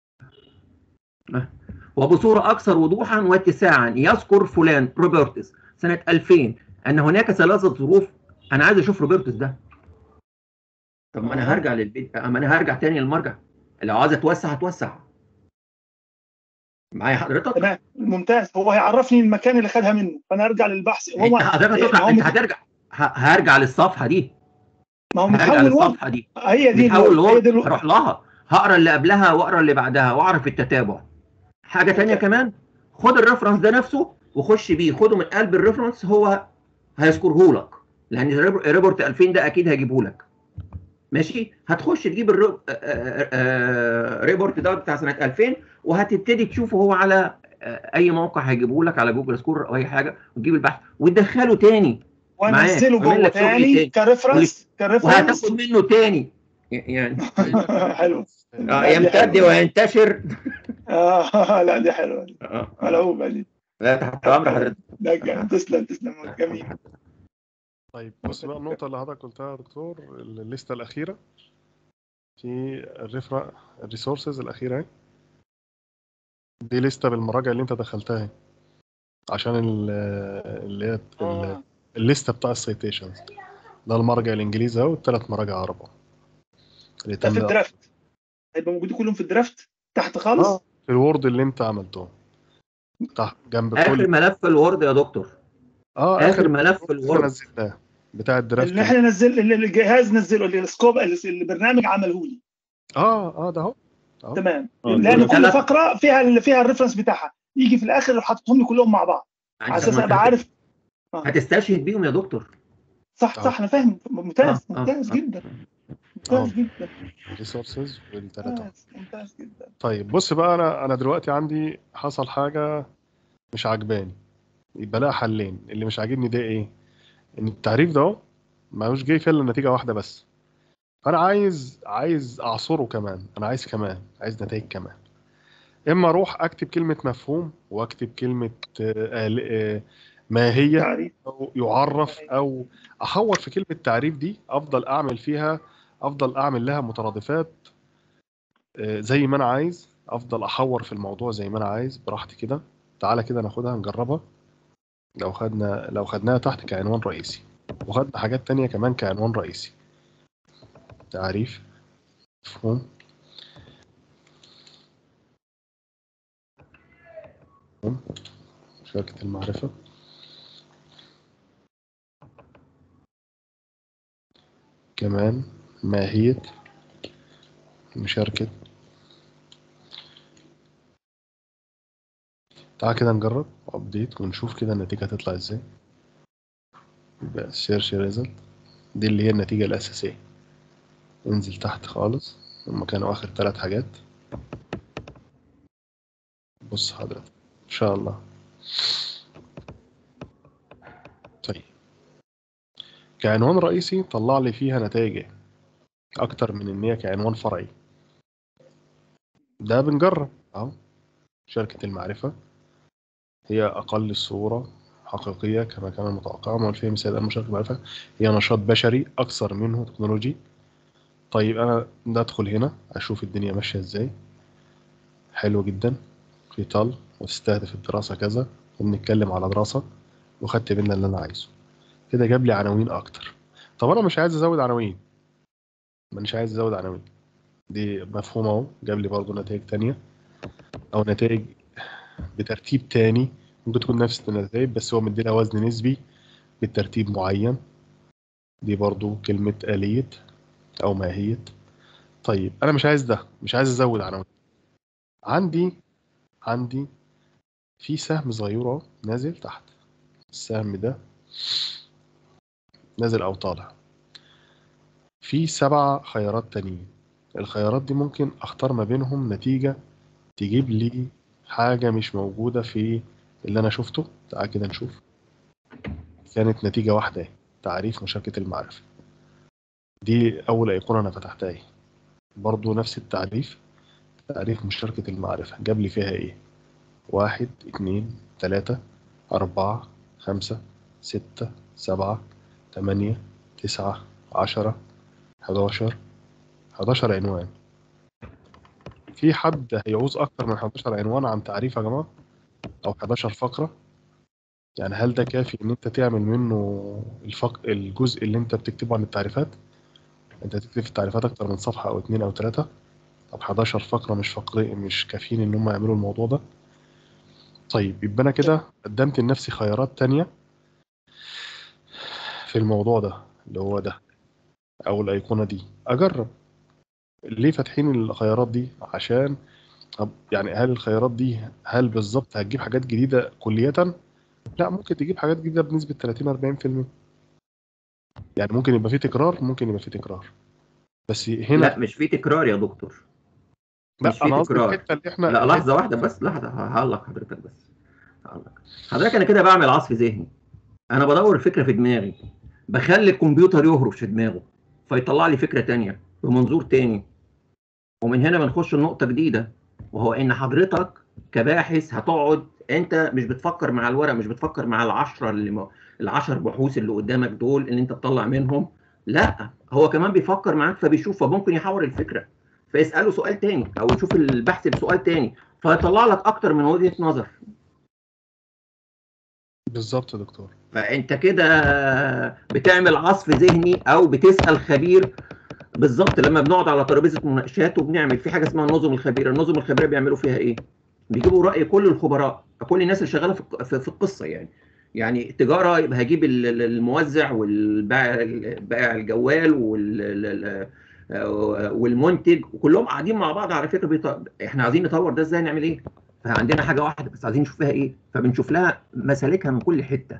وبصورة أكثر وضوحا واتساعا يذكر فلان روبرتس سنة 2000 أن هناك 3 ظروف. أنا عايز أشوف روبرتس ده. طب ما أنا هرجع للبيت، أما أنا هرجع تاني للمرجع. لو عايز أتوسع هتوسع. معايا حضرتك؟ تمام، ممتاز. هو هيعرفني المكان اللي خدها منه، فانا ارجع للبحث. هو حضرتك هرجع للصفحة دي. ما هو هرجع للصفحة دي. هي دي هروح لها، هقرا اللي قبلها واقرا اللي بعدها واعرف التتابع. حاجة تانية كمان، خد الريفرنس ده نفسه وخش بيه، خده من قلب الريفرنس، هو هيذكره لك لان ريبورت 2000 ده اكيد هيجيبه لك. ماشي. هتخش تجيب الريبورت ده بتاع سنه 2000 وهتبتدي تشوفه هو على اي موقع هيجيبه لك على جوجل سكور او اي حاجه، وتجيب البحث وتدخله تاني وانزله جوه تاني كريفرنس وهتاخد منه تاني يعني. حلو. يمتد وينتشر. لا دي حلوه دي. ملعوبه دي. لا تحت امر حضرتك. لا تسلم جميل. طيب بص بقى النقطة اللي حضرتك قلتها يا دكتور، الليستة الأخيرة في الريسورسز الأخيرة دي لستة بالمراجع اللي أنت دخلتها عشان اللي هي الليستة بتاع السيتيشنز. ده المرجع الإنجليزي أهو والثلاث مراجع عربي. ده في الدرافت هيبقى موجودين كلهم في الدرافت تحت خالص. في الوورد اللي أنت عملته تحت جنب كل آخر ملف الوورد يا دكتور. آخر ملف الوورد نزلناه بتاع الدرافت اللي احنا اللي الجهاز نزله، اللي السكوب اللي البرنامج عمله لي. ده اهو. تمام. لان كل فقره فيها الريفرنس بتاعها، يجي في الاخر يروح حاططهم لي كلهم مع بعض على اساس ابقى عارف. هتستشهد بيهم يا دكتور. صح انا فاهم. ممتاز جدا. ممتاز جدا. ريسورسز والثلاثه ممتاز جدا. طيب بص بقى، انا دلوقتي عندي حصل حاجه مش عجباني، يبقى لها حلين. اللي مش عاجبني ده ايه؟ ان التعريف ده ماهوش جاي فيه الا نتيجه واحده بس. فانا عايز اعصره كمان، انا عايز نتائج كمان. اما اروح اكتب كلمه مفهوم واكتب كلمه ماهيه او يعرف، او احور في كلمه تعريف دي، افضل اعمل لها مترادفات زي ما انا عايز، افضل احور في الموضوع زي ما انا عايز براحتي كده. تعالى كده ناخدها نجربها. لو خدناها تحت كعنوان رئيسي، وخدنا حاجات تانية كمان كعنوان رئيسي. تعريف، مفهوم، شبكة المعرفة، كمان ماهية مشاركة. تعال كده نجرب ابديت ونشوف كده النتيجة هتطلع ازاي. يبقى سيرش ريزلت دي اللي هي النتيجة الأساسية. انزل تحت خالص، هما كانوا آخر 3 حاجات. بص حضرتك إن شاء الله. طيب كعنوان رئيسي طلع لي فيها نتائج أكتر من إن هي كعنوان فرعي. ده بنجرب أهو. شركة المعرفة هي أقل الصورة حقيقية كما كان متوقعا، والفهم سيد مشاركة المعرفة هي نشاط بشري أكثر منه تكنولوجي. طيب أنا ندخل هنا أشوف الدنيا ماشية إزاي. حلو جدا، في طل وتستهدف الدراسة كذا، وبنتكلم على دراسة، وخدت منها اللي أنا عايزه. كده جاب لي عناوين أكتر. طب أنا مش عايز أزود عناوين، مش عايز أزود عناوين، دي مفهومة أهو. جاب لي برضه نتائج تانية أو نتائج بترتيب تاني، ممكن تكون نفس النتائج بس هو مديلها وزن نسبي بالترتيب معين. دي برضو كلمة آلية أو ماهية. طيب أنا مش عايز ده، مش عايز أزود عناوين. عندي في سهم صغير أهو نازل تحت. السهم ده نازل أو طالع، في 7 خيارات تانيين. الخيارات دي ممكن أختار ما بينهم نتيجة تجيب لي حاجة مش موجودة في اللي أنا شفته. تعال كده نشوف. كانت نتيجة واحدة، تعريف مشاركة المعرفة. دي أول أيقونة أنا فتحتها اهي، برضو نفس التعريف، تعريف مشاركة المعرفة. جاب لي فيها إيه؟ 1 2 3 4 5 6 7 8 9 10 11 عنوان. في حد هيعوز أكتر من 11 عنوان عن تعريف يا جماعة؟ أو 11 فقرة؟ يعني هل ده كافي إن أنت تعمل منه الجزء اللي أنت بتكتبه عن التعريفات؟ أنت تكتب في التعريفات أكتر من صفحة أو 2 أو 3؟ طب 11 فقرة مش كافيين إن هم يعملوا الموضوع ده؟ طيب يبقى أنا كده قدمت لنفسي خيارات تانية في الموضوع ده اللي هو ده أو الأيقونة دي. أجرب ليه فاتحين الخيارات دي؟ عشان يعني هل الخيارات دي هل بالظبط هتجيب حاجات جديدة كلية؟ لا، ممكن تجيب حاجات جديدة بنسبة 30-40%. يعني ممكن يبقى فيه تكرار، بس هنا لا مش في تكرار يا دكتور، لا، مش في أنا قصدي تكرار. الحتة اللي إحنا لا لحظة واحدة بس، لحظة هقول حضرتك بس. حضرتك أنا كده بعمل عصف ذهني، أنا بدور الفكرة في دماغي، بخلي الكمبيوتر يهرش في دماغه فيطلع لي فكرة تانية بمنظور تاني، ومن هنا بنخش لنقطة جديدة، وهو إن حضرتك كباحث هتقعد أنت مش بتفكر مع الورق، مش بتفكر مع العشر بحوث اللي قدامك دول اللي أنت تطلع منهم، لا هو كمان بيفكر معاك فبيشوف، فممكن يحور الفكرة فيسأله سؤال تاني أو يشوف البحث بسؤال تاني فيطلع لك أكتر من وجهة نظر. بالظبط يا دكتور. فأنت كده بتعمل عصف ذهني أو بتسأل خبير. بالظبط لما بنقعد على ترابيزه مناقشات وبنعمل في حاجه اسمها النظم الخبيره، النظم الخبيره بيعملوا فيها ايه؟ بيجيبوا راي كل الخبراء، كل الناس اللي شغاله في القصه. يعني التجاره يبقى هجيب الموزع والبائع الجوال والمنتج، وكلهم قاعدين مع بعض على فكره احنا عايزين نطور ده ازاي، نعمل ايه؟ فعندنا حاجه واحده بس عايزين نشوف فيها ايه، فبنشوف لها مسالكها من كل حته.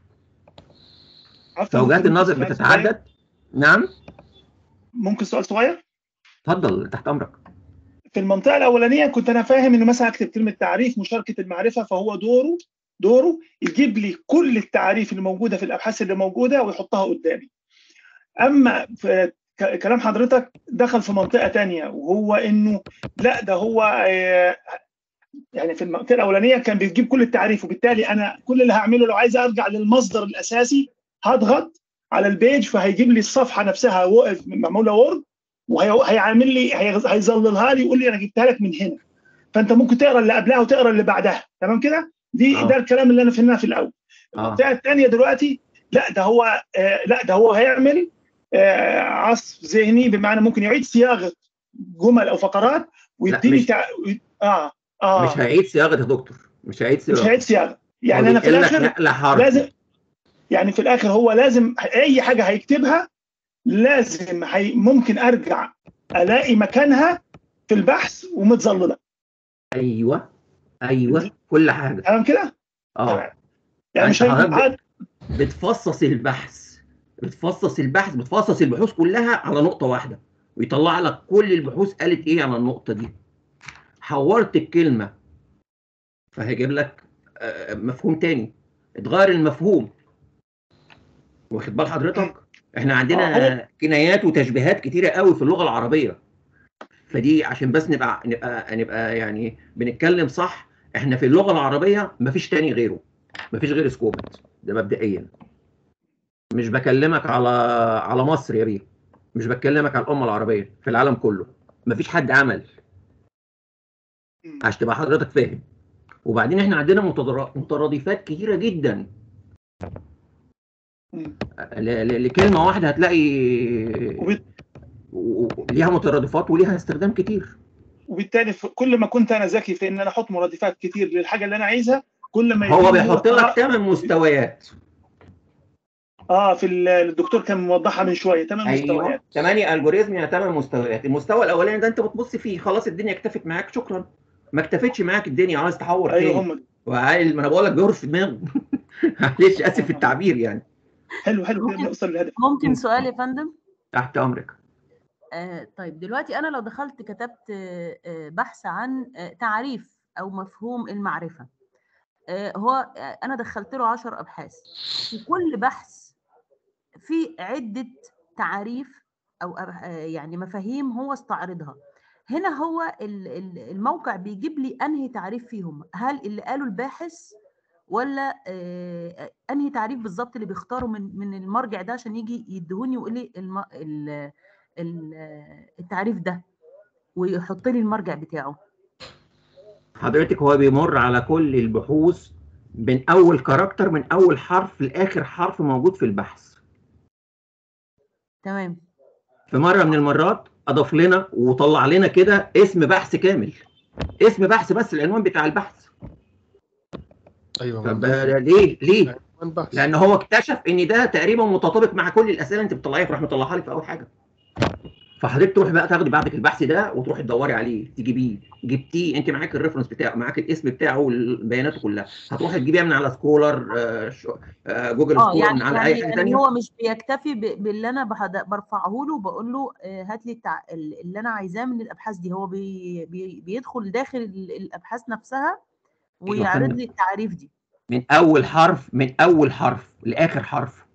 فوجهات النظر بتتعدد. نعم ممكن سؤال صغير؟ اتفضل تحت امرك. في المنطقه الاولانيه كنت انا فاهم انه مثلا اكتب كلمه تعريف مشاركه المعرفه، فهو دوره يجيب لي كل التعاريف اللي موجوده في الابحاث اللي موجوده ويحطها قدامي. اما في كلام حضرتك دخل في منطقه ثانيه، وهو انه لا ده هو يعني في المنطقه الاولانيه كان بيجيب كل التعريف، وبالتالي انا كل اللي هعمله لو عايز ارجع للمصدر الاساسي هضغط على البيج فهيجيب لي الصفحه نفسها معموله وورد، وهيعمل لي هيظللها لي يقول لي انا جبتها لك من هنا، فانت ممكن تقرا اللي قبلها وتقرا اللي بعدها. تمام كده؟ ده الكلام اللي انا فهمناه في الاول. المنطقه الثانيه دلوقتي لا ده هو هيعمل عصف ذهني، بمعنى ممكن يعيد صياغه جمل او فقرات ويديني مش هيعيد صياغه يا دكتور، مش هيعيد صياغه. يعني انا في الاخر لازم، يعني في الاخر هو لازم اي حاجه هيكتبها لازم ممكن ارجع الاقي مكانها في البحث ومتظلله. ايوه كل حاجه. تمام كده؟ يعني مش بتفصص البحث، بتفصص البحوث كلها على نقطه واحده ويطلع لك كل البحوث قالت ايه على النقطه دي. حورت الكلمه فهيجيب لك مفهوم تاني، اتغير المفهوم. واخد بال حضرتك؟ احنا عندنا كنايات وتشبيهات كتيره قوي في اللغه العربيه، فدي عشان بس نبقى يعني بنتكلم صح. احنا في اللغه العربيه مفيش تاني غيره، مفيش غير سكوبت ده مبدئيا. مش بكلمك على مصر يا بيه، مش بكلمك على الامه العربيه، في العالم كله مفيش حد عمل، عشان تبقى حضرتك فاهم. وبعدين احنا عندنا مترادفات كتيره جدا، لكلمه واحده هتلاقي ليها مترادفات وليها استخدام كتير. وبالتالي كل ما كنت انا ذكي في ان انا احط مرادفات كتير للحاجه اللي انا عايزها، كل ما هو يديني بيحط لك 8 مستويات. في الدكتور كان موضحها من شويه 8 مستويات. ايوه 8 الجوريزم يعني 8 مستويات. المستوى الاولاني ده انت بتبص فيه خلاص الدنيا اكتفت معاك شكرا، ما اكتفتش معاك الدنيا عايز تحور ايوه تاني. هم وعايز، ما انا بقول لك بيهرش في دماغه. معلش اسف في التعبير يعني. حلو نوصل للهدف. ممكن سؤال يا فندم؟ تحت امرك. طيب دلوقتي انا لو دخلت كتبت بحث عن تعريف او مفهوم المعرفه، هو انا دخلت له 10 ابحاث، في كل بحث في عده تعاريف او يعني مفاهيم هو استعرضها. هنا هو الموقع بيجيب لي انهي تعريف فيهم، هل اللي قاله الباحث ولا انهي تعريف بالظبط اللي بيختاره من المرجع ده عشان يجي يدهوني ويقول لي التعريف ده ويحط لي المرجع بتاعه. حضرتك هو بيمر على كل البحوث من اول كاركتر، من اول حرف لاخر حرف موجود في البحث. تمام. في مره من المرات اضاف لنا وطلع لنا كده اسم بحث كامل، اسم بحث بس العنوان بتاع البحث. ايوه طب ليه؟ بحث. لان هو اكتشف ان ده تقريبا متطابق مع كل الاسئله انت بتطلعيها، فراح مطلعها لي في اول حاجه. فحضرتك تروح بقى تاخدي بعدك البحث ده وتروحي تدوري عليه تجيبيه، جبتيه انت معاك الريفرنس بتاعه، معاك الاسم بتاعه والبيانات كلها، هتروحي تجيبيها من على سكولر، جوجل سكولر، من على اي حاجه ثانيه. هو مش بيكتفي باللي انا برفعه له وبقول له هات لي اللي انا عايزاه من الابحاث دي، هو بيدخل داخل الابحاث نفسها ويعرض لي التعريف دي من اول حرف لاخر حرف.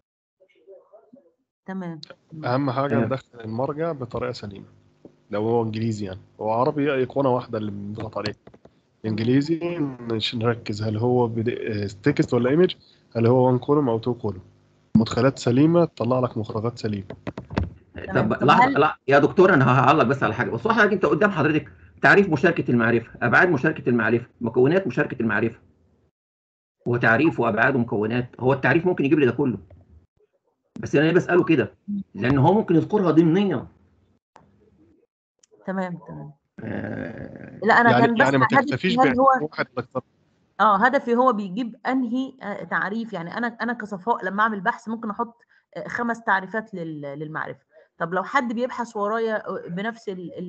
تمام. اهم حاجه ندخل المرجع بطريقه سليمه. لو هو انجليزي يعني، هو عربي ايقونه واحده اللي بنضغط عليها. انجليزي نركز هل هو تكست ولا ايمج، هل هو 1 كولوم او 2 كولوم. مدخلات سليمه تطلع لك مخرجات سليمه. طب لحظه، لا يا دكتور انا هعلق بس على حاجه. بص حضرتك، انت قدام حضرتك تعريف مشاركه المعرفه، ابعاد مشاركه المعرفه، مكونات مشاركه المعرفه، وتعريف وابعاد ومكونات. هو التعريف ممكن يجيب لي ده كله، بس انا بساله كده لان هو ممكن يذكرها ضمنيا. تمام. لا انا يعني كان بس يعني ما تكتفيش واحد هدفي هو بيجيب انهي تعريف. يعني انا كصفاء لما اعمل بحث ممكن احط 5 تعريفات للمعرفه. طب لو حد بيبحث ورايا بنفس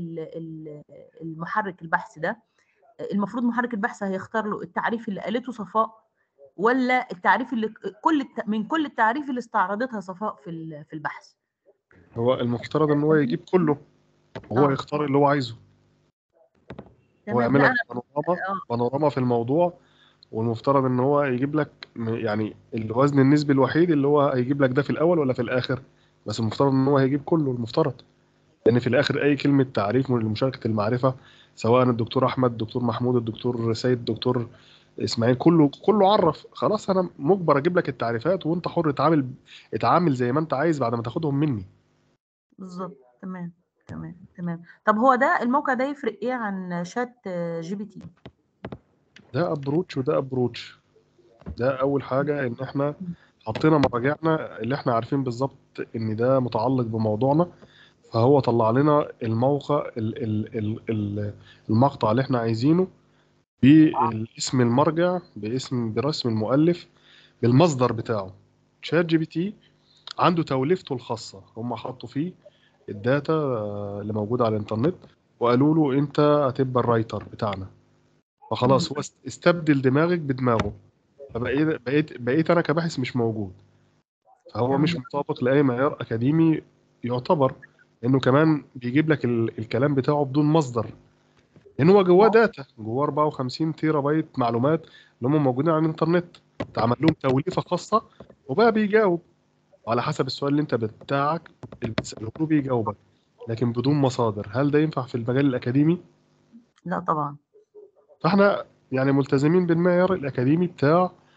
المحرك البحث ده، المفروض محرك البحث هيختار له التعريف اللي قالته صفاء ولا التعريف اللي من كل التعريف اللي استعرضتها صفاء في البحث؟ هو المفترض ان هو يجيب كله وهو يختار اللي هو عايزه. هو يعمل لك بانوراما في الموضوع، والمفترض ان هو يجيب لك يعني الوزن النسبي الوحيد اللي هو هيجيب لك ده في الاول ولا في الاخر. بس المفترض ان هو هيجيب كله، المفترض لان في الاخر اي كلمه تعريف لمشاركه المعرفه، سواء الدكتور احمد، الدكتور محمود، الدكتور سيد، الدكتور اسماعيل، كله عرف. خلاص انا مجبر اجيب لك التعريفات وانت حر اتعامل زي ما انت عايز بعد ما تاخدهم مني. بالظبط. تمام. طب هو ده الموقع ده يفرق ايه عن شات جي بي تي؟ ده ابروتش وده ابروتش. ده اول حاجه ان احنا حطينا مراجعنا اللي احنا عارفين بالظبط ان ده متعلق بموضوعنا، فهو طلع لنا الموقع المقطع اللي احنا عايزينه باسم المرجع، برسم المؤلف، بالمصدر بتاعه. شات جي بي تي عنده توليفته الخاصة، هم حطوا فيه الداتا اللي موجودة على الانترنت وقالوا له انت هتبقى الرايتر بتاعنا. فخلاص هو استبدل دماغك بدماغه، فبقيت انا كباحث مش موجود. فهو مش مطابق لاي معيار اكاديمي يعتبر، انه كمان بيجيب لك الكلام بتاعه بدون مصدر، لان هو جواه داتا، جواه 54 تيرا بايت معلومات اللي هم موجودين على الانترنت. اتعمل لهم توليفه خاصه وبقى بيجاوب على حسب السؤال اللي انت بتاعك اللي بتساله له بيجاوبك، لكن بدون مصادر. هل ده ينفع في المجال الاكاديمي؟ لا طبعا. فاحنا يعني ملتزمين بالمعيار الاكاديمي بتاع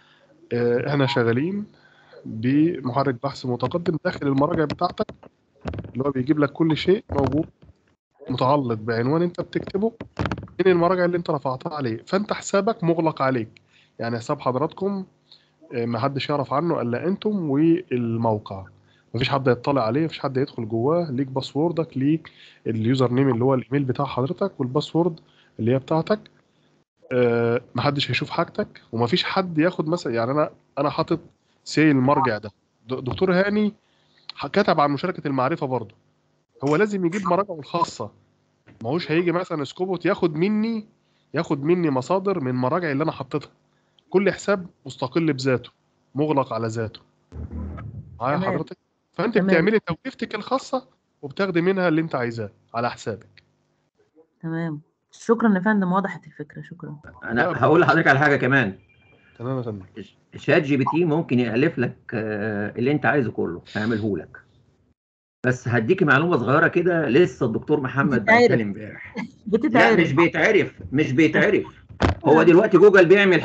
احنا شغالين بمحرك بحث متقدم داخل المراجع بتاعتك، اللي هو بيجيب لك كل شيء موجود متعلق بعنوان انت بتكتبه من المراجع اللي انت رفعتها عليه، فانت حسابك مغلق عليك، يعني حساب حضراتكم ما حدش يعرف عنه الا انتم والموقع، مفيش حد يطلع عليه، مفيش حد يدخل جواه، ليك باسوردك، ليك اليوزر نيم اللي هو الايميل بتاع حضرتك، والباسورد اللي هي بتاعتك. محدش هيشوف حاجتك، ومفيش حد ياخد مثلا، يعني انا حاطط المرجع ده دكتور هاني كتب عن مشاركة المعرفة برضه، هو لازم يجيب مراجعه الخاصة، ما هوش هيجي مثلا سكوبوت ياخد مني مصادر من مراجعي اللي انا حطيتها، كل حساب مستقل بذاته مغلق على ذاته معايا تمام حضرتك، فانت تمام بتعملي توقيفتك الخاصة وبتاخدي منها اللي انت عايزاه على حسابك. تمام. شكرا يا فندم، وضحت الفكرة، شكرا. انا لا هقول لحضرتك على حاجه كمان. تمام يا فندم. شات جي بي تي ممكن يألف لك اللي انت عايزه كله، هيعمله لك. بس هديكي معلومه صغيره كده، لسه الدكتور محمد بعتها بتتعرف لي امبارح. لا بتتعرف مش بيتعرف. هو دلوقتي جوجل بيعمل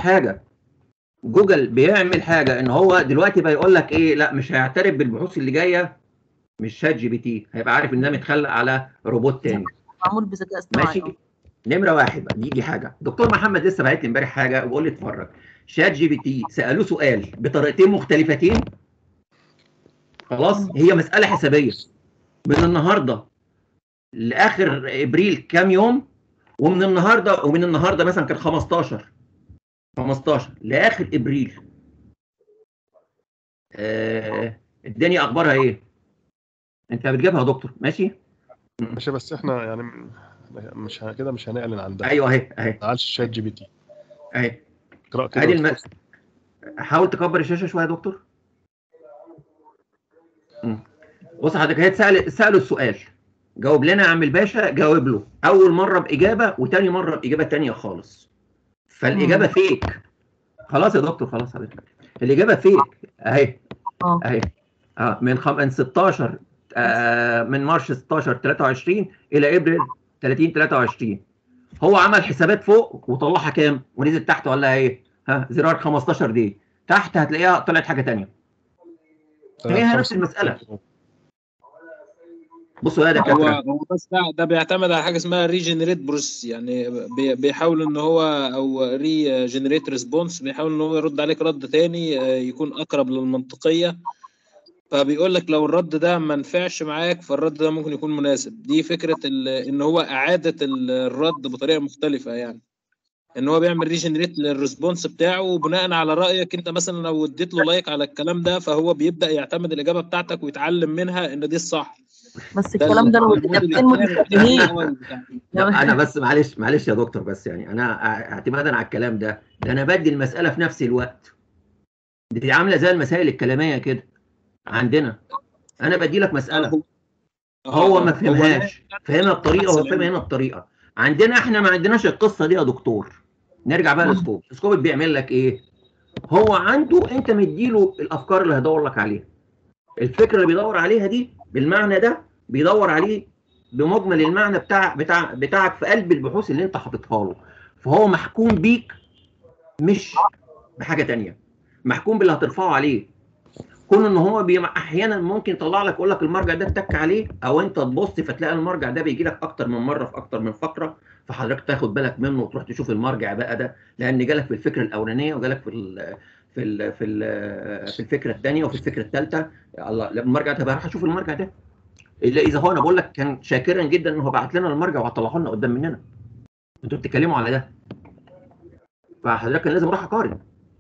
حاجه، ان هو دلوقتي بقى يقول لك ايه، لا مش هيعترف بالبحوث اللي جايه، مش شات جي بي تي، هيبقى عارف ان ده متخلق على روبوت تاني. معمول بذكاء اصطناعي. ماشي. نمره واحد بقى، دي حاجه دكتور محمد لسه باعت لي امبارح حاجه وبيقول لي اتفرج، شات جي بي تي سالوه سؤال بطريقتين مختلفتين، خلاص هي مساله حسابيه من النهارده لاخر ابريل كام يوم، ومن النهارده مثلا كان 15 لاخر ابريل. الدنيا اخبارها ايه؟ انت بتجيبها يا دكتور؟ ماشي. ماشي، بس احنا يعني مش كده، مش هنعلن عن ده. ايوه اهي تعالش شات جي بي تي اهي اقرا كده ادي حاول تكبر الشاشه شويه يا دكتور. بص حضرتك، هي سأله السؤال، جاوب لنا يا عم الباشا، جاوب له اول مره باجابه وتاني مره باجابه تانيه خالص، فالاجابه فيك. خلاص يا دكتور، خلاص حضرتك الاجابه فيك اهي اهي. من 16 من مارس 16 23 الى ابريل 30 23. هو عمل حسابات فوق وطلعها كام ونزل تحت، ولا ايه؟ زرار 15 دي تحت هتلاقيها طلعت حاجه ثانيه. هي نفس المساله. بصوا يا دكاتره، هو بس ده بيعتمد على حاجه اسمها ريجنريت بروسيس، يعني بيحاول ان هو، او ريجنريت ريسبونس، بيحاول ان هو يرد عليك رد تاني يكون اقرب للمنطقيه، فبيقول لك لو الرد ده ما نفعش معاك فالرد ده ممكن يكون مناسب. دي فكره ان هو اعاده الرد بطريقه مختلفه، يعني ان هو بيعمل ريجنريت للريسبونس بتاعه، وبناء على رايك انت مثلا لو اديت له لايك على الكلام ده فهو بيبدا يعتمد الاجابه بتاعتك ويتعلم منها ان دي الصح. بس الكلام ده لو اجابتين متشابهين. لا انا بس معلش يا دكتور، بس يعني انا اعتمادا على الكلام ده انا بدي المساله في نفس الوقت، دي عامله زي المسائل الكلاميه كده عندنا، انا بدي لك مساله هو ما فهمهاش، فهمها بطريقه وهو فهمها هنا بطريقه. عندنا احنا ما عندناش القصه دي يا دكتور. نرجع بقى لسكوب. سكوب بيعمل لك ايه؟ هو عنده، انت مديله الافكار اللي هيدور لك عليها، الفكره اللي بيدور عليها دي بالمعنى ده بيدور عليه بمجمل المعنى بتاعك في قلب البحوث اللي انت حاططها له، فهو محكوم بيك مش بحاجه ثانيه، محكوم باللي هترفعه عليه. كون ان هو احيانا ممكن يطلع لك يقول لك المرجع ده اتك عليه، او انت تبص فتلاقي المرجع ده بيجي لك اكتر من مره في اكتر من فقره، فحضرتك تاخد بالك منه وتروح تشوف المرجع بقى ده، لان جالك في الفكره الاولانيه وجالك في الفكره الثانيه وفي الفكره الثالثه. الله، المرجع ده هروح اشوف المرجع ده، الا اذا هو انا بقول لك كان شاكرا جدا ان هو بعت لنا المرجع وهطلعه لنا قدام مننا. انتوا بتتكلموا على ده، فحضرتك كان لازم اروح اقارن.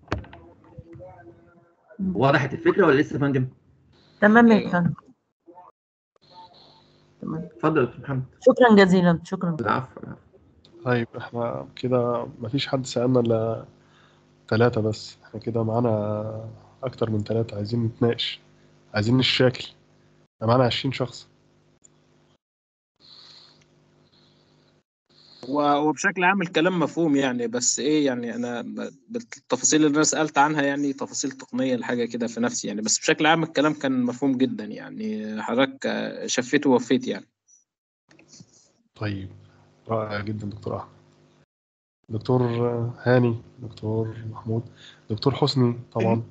وضحت الفكره ولا لسه يا فندم؟ تمام يا فندم. تمام. اتفضل يا دكتور محمد. شكرا جزيلا، شكرا. العفو. طيب احنا كده مفيش حد سألنا الا 3 بس، احنا كده معانا اكتر من 3 عايزين نتناقش، عايزين نشاكل، معانا 20 شخص. وبشكل عام الكلام مفهوم يعني، بس ايه يعني انا بالتفاصيل اللي انا سألت عنها يعني تفاصيل تقنية لحاجة كده في نفسي يعني، بس بشكل عام الكلام كان مفهوم جدا يعني، حضرتك شفيت ووفيت يعني. طيب رائع جدا دكتور احمد. دكتور هاني، دكتور محمود، دكتور حسني طبعا.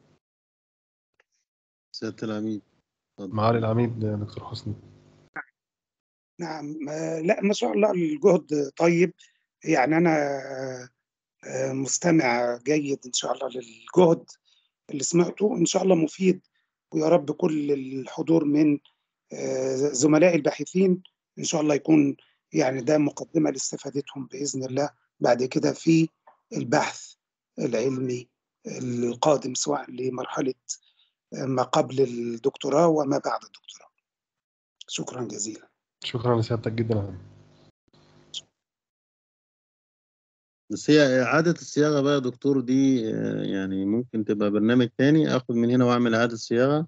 سيادة العميد اتفضل. معالي العميد دكتور حسني. نعم. لا ما شاء الله الجهد طيب، يعني أنا مستمع جيد إن شاء الله للجهد اللي سمعته، إن شاء الله مفيد، ويا رب كل الحضور من زملائي الباحثين إن شاء الله يكون يعني ده مقدمة لاستفادتهم بإذن الله بعد كده في البحث العلمي القادم، سواء لمرحلة ما قبل الدكتوراه وما بعد الدكتوراه. شكرا جزيلا. شكرا لسيادتك جدا يا فندم. بس هي إعادة الصياغة بقى يا دكتور دي يعني ممكن تبقى برنامج تاني آخد من هنا وأعمل إعادة صياغة؟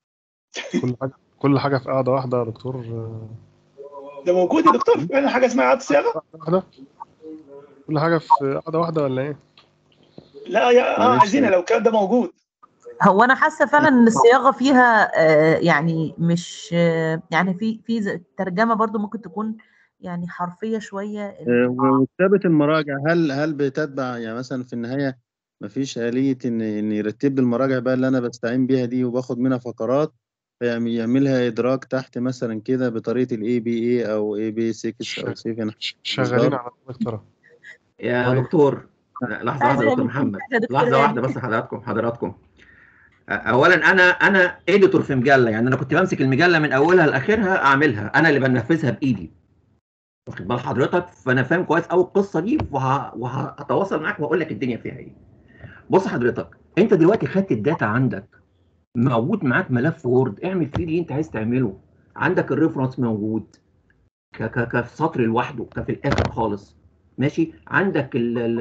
كل حاجة في قاعدة واحدة يا دكتور. ده موجود يا دكتور فعلا حاجه اسمها اعاده صياغه؟ كل حاجة في قاعدة واحدة ولا إيه؟ لا يا عايزينها لو كان ده موجود. هو انا حاسه فعلا ان الصياغه فيها يعني مش يعني في الترجمه برضو ممكن تكون يعني حرفيه شويه. وكتابة المراجع هل بتتبع يعني مثلا في النهاية مفيش آلية إن يرتب لي المراجع بقى اللي أنا بستعين بيها دي وباخد منها فقرات يعملها إدراج تحت مثلا كده بطريقة ال ABA أو AB6 أو 7؟ شغالين على ذلك. يا دكتور لحظة واحدة يا دكتور محمد، لحظة واحدة بس حضراتكم. اولا انا اديتور في مجله، يعني انا كنت بمسك المجله من اولها لاخرها اعملها، انا اللي بنفذها بايدي، واخد بال حضرتك؟ فانا فاهم كويس قوي القصه دي، وهتواصل معاك واقول لك الدنيا فيها ايه. بص حضرتك، انت دلوقتي خدت الداتا عندك، موجود معاك ملف وورد، اعمل فيه اللي انت عايز تعمله، عندك الريفرنس موجود في سطر لوحده في الاخر خالص، ماشي، عندك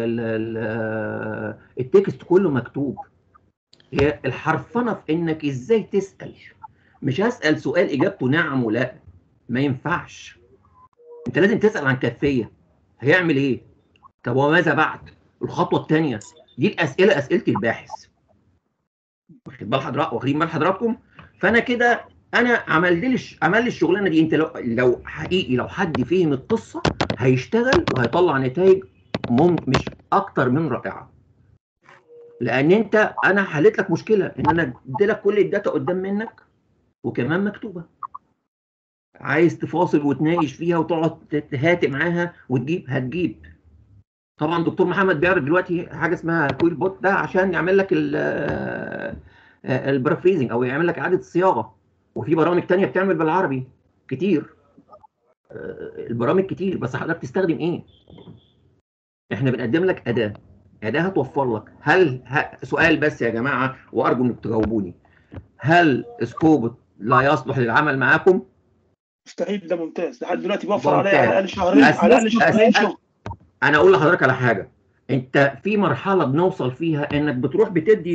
التكست كله مكتوب. هي الحرفنه في انك ازاي تسال، مش هسال سؤال اجابته نعم ولا، ما ينفعش. انت لازم تسال عن كيفيه، هيعمل ايه، طب وماذا بعد، الخطوه الثانيه. دي الاسئله، اسئله الباحث، واخدين بال حضراتكم؟ فانا كده انا عمل لي الشغلانه دي. انت لو حقيقي لو حد فهم القصه هيشتغل وهيطلع نتائج مش اكتر من رائعه. لان انا حليت لك مشكله ان انا اديلك كل الداتا قدام منك وكمان مكتوبه، عايز تفاصل وتناقش فيها وتقعد تهاتي معاها هتجيب. طبعا دكتور محمد بيعرض دلوقتي حاجه اسمها كويل بوت ده عشان يعمل لك البرافريزنج او يعمل لك اعاده الصياغه، وفي برامج ثانيه بتعمل بالعربي كتير. البرامج كتير، بس حضرتك تستخدم ايه؟ احنا بنقدم لك اداه هتوفر لك. سؤال بس يا جماعه وارجو انك تجاوبوني، هل سكوب لا يصلح للعمل معاكم؟ مستحيل، ده ممتاز، لحد دلوقتي بيوفر عليا على الاقل شهرين، على الاقل شهرين شغل. انا اقول لحضرتك على حاجه، انت في مرحله بنوصل فيها انك بتروح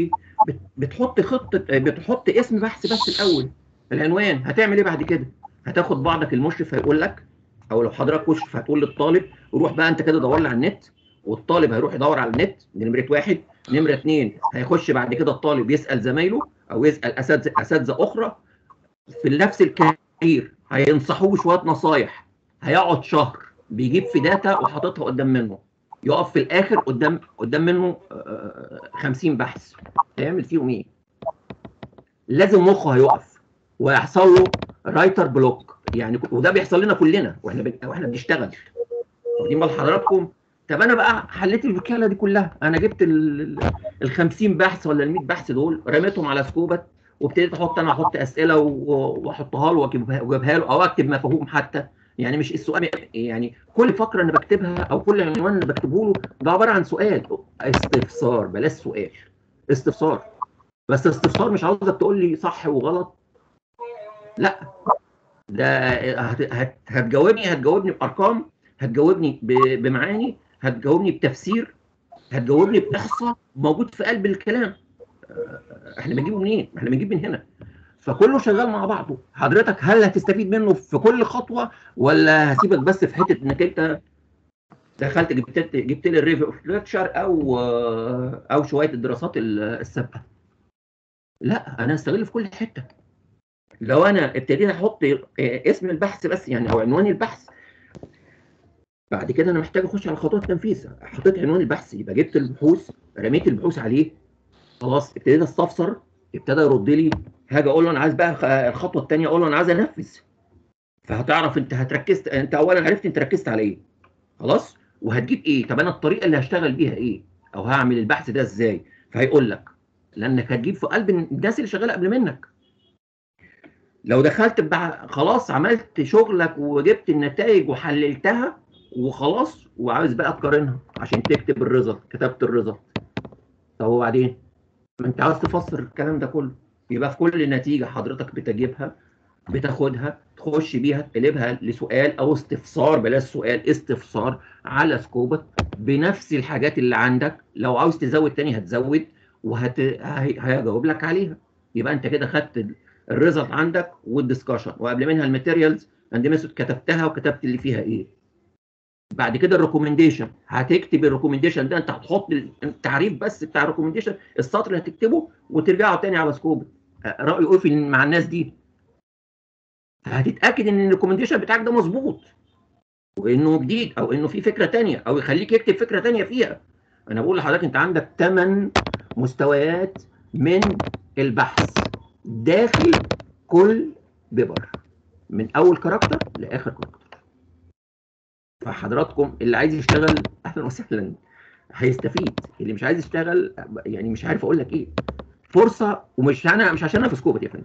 بتحط اسم بحث بس الاول، العنوان. هتعمل ايه بعد كده؟ هتاخد بعضك، المشرف هيقول لك، او لو حضرتك مشرف هتقول للطالب روح بقى انت كده دور لي على النت، والطالب هيروح يدور على النت، دي نمره واحد. نمره اثنين، هيخش بعد كده الطالب يسال زمايله او يسال اساتذه اخرى في نفس الكارير، هينصحوه بشويه نصايح. هيقعد شهر بيجيب في داتا وحاططها قدام منه، يقف في الاخر قدام منه 50 بحث، هيعمل فيهم ايه؟ لازم مخه هيقف ويحصل له رايتر بلوك، يعني وده بيحصل لنا كلنا واحنا بنشتغل، واخدين بال حضراتكم؟ طب انا بقى حليت الوكاله دي كلها، انا جبت ال 50 بحث ولا ال 100 بحث دول، رميتهم على سكوبت، وابتديت احط اسئله واحطها له واجيبها له، او اكتب مفهوم حتى، يعني مش السؤال، يعني كل فقره انا بكتبها او كل عنوان انا بكتبه له ده عباره عن سؤال، استفسار، بلاش سؤال، استفسار. بس استفسار مش عاوزك تقول لي صح وغلط، لا، ده هتجاوبني بارقام، هتجاوبني بمعاني، هتجاوبني بتفسير، هتجاوبني باحصاء موجود في قلب الكلام. احنا بنجيبه منين؟ احنا بنجيب من هنا. فكله شغال مع بعضه. حضرتك هل هتستفيد منه في كل خطوه، ولا هسيبك بس في حته انك انت دخلت جبت لي الريفيرشر او شويه الدراسات السابقه؟ لا، انا هستغل في كل حته. لو انا ابتديت احط اسم البحث بس، يعني او عنوان البحث، بعد كده انا محتاج اخش على خطوات التنفيذ. حطيت عنوان البحث، يبقى جبت البحوث، رميت البحوث عليه، خلاص ابتديت استفسر، ابتدى يرد لي. هاجي اقول له انا عايز بقى الخطوه الثانيه، اقول له انا عايز انفذ. فهتعرف انت هتركز، انت اولا عرفت انت ركزت على ايه، خلاص، وهتجيب ايه. طب انا الطريقه اللي هشتغل بيها ايه، او هعمل البحث ده ازاي. فهيقول لك، لانك هتجيب في قلب الناس اللي شغاله قبل منك. لو دخلت بقى خلاص عملت شغلك وجبت النتائج وحللتها وخلاص، وعاوز بقى تقارنها عشان تكتب الريزلت، كتبت الريزلت. طب وبعدين؟ ما انت عاوز تفسر الكلام ده كله. يبقى في كل نتيجه حضرتك بتجيبها، بتاخدها تخش بيها تقلبها لسؤال او استفسار، بلاش سؤال، استفسار على سكوبت بنفس الحاجات اللي عندك. لو عاوز تزود تاني هتزود هيجاوب لك عليها. يبقى انت كده خدت الريزلت عندك والدسكشن، وقبل منها الماتيريالز اند ميثود كتبتها وكتبت اللي فيها ايه. بعد كده الريكومنديشن، هتكتب الريكومنديشن ده، انت هتحط التعريف بس بتاع الريكومنديشن، السطر اللي هتكتبه، وترجعه تاني على سكوبت. رايه ايه مع الناس دي. هتتاكد ان الريكومنديشن بتاعك ده مظبوط، وانه جديد، او انه في فكره ثانيه، او يخليك يكتب فكره ثانيه فيها. انا بقول لحضرتك انت عندك 8 مستويات من البحث داخل كل بيبر، من اول كاركتر لاخر كاركتر. فحضراتكم اللي عايز يشتغل اهلا وسهلا هيستفيد، اللي مش عايز يشتغل يعني مش عارف اقول لك ايه. فرصه، ومش انا مش عشان انا في سكوبت يا فندم،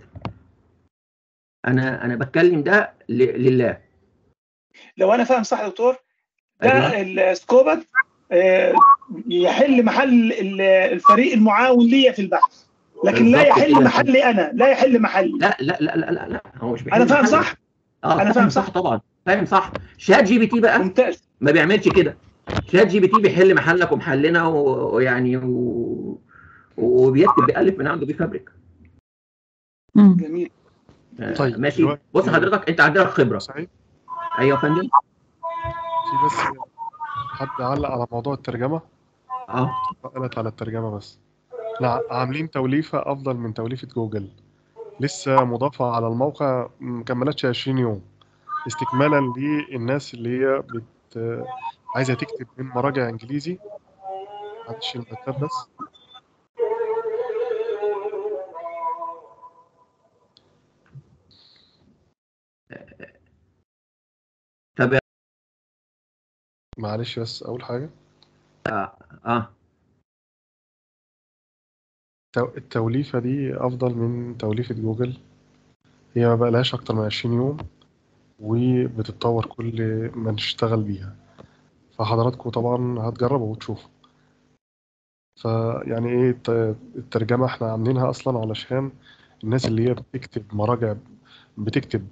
انا بتكلم ده لله. لو انا فاهم صح يا دكتور، ده أيوة. السكوبت يحل محل الفريق المعاون ليا في البحث، لكن لا بالظبط يحل كده. محلي انا، لا يحل محلي. لا لا لا لا لا, لا. هو مش بيحل انا فاهم محلك. صح؟ انا فاهم صح طبعا، فاهم صح. شات جي بي تي بقى ممتاز، ما بيعملش كده. شات جي بي تي بيحل محلك ومحلنا ويعني وبيكتب بيألف من عنده بيفبرك. جميل. طيب ماشي. دلوقتي بص حضرتك انت عندك خبره. سعيد، ايوه يا فندم. في بس حد علق على موضوع الترجمه. قالت على الترجمه بس. احنا عاملين توليفه افضل من توليفه جوجل، لسه مضافه على الموقع، مكملتش 20 يوم، استكمالا للناس اللي هي عايزه تكتب من مراجع انجليزي. معلش المكتب بس. طب معلش بس اول حاجه التوليفه دي افضل من توليفه جوجل، هي ما بقالهاش اكتر من 20 يوم وبتتطور كل ما نشتغل بيها، فحضراتكم طبعا هتجربوا وتشوفوا. فيعني ايه الترجمه احنا عاملينها اصلا علشان الناس اللي هي بتكتب مراجع، بتكتب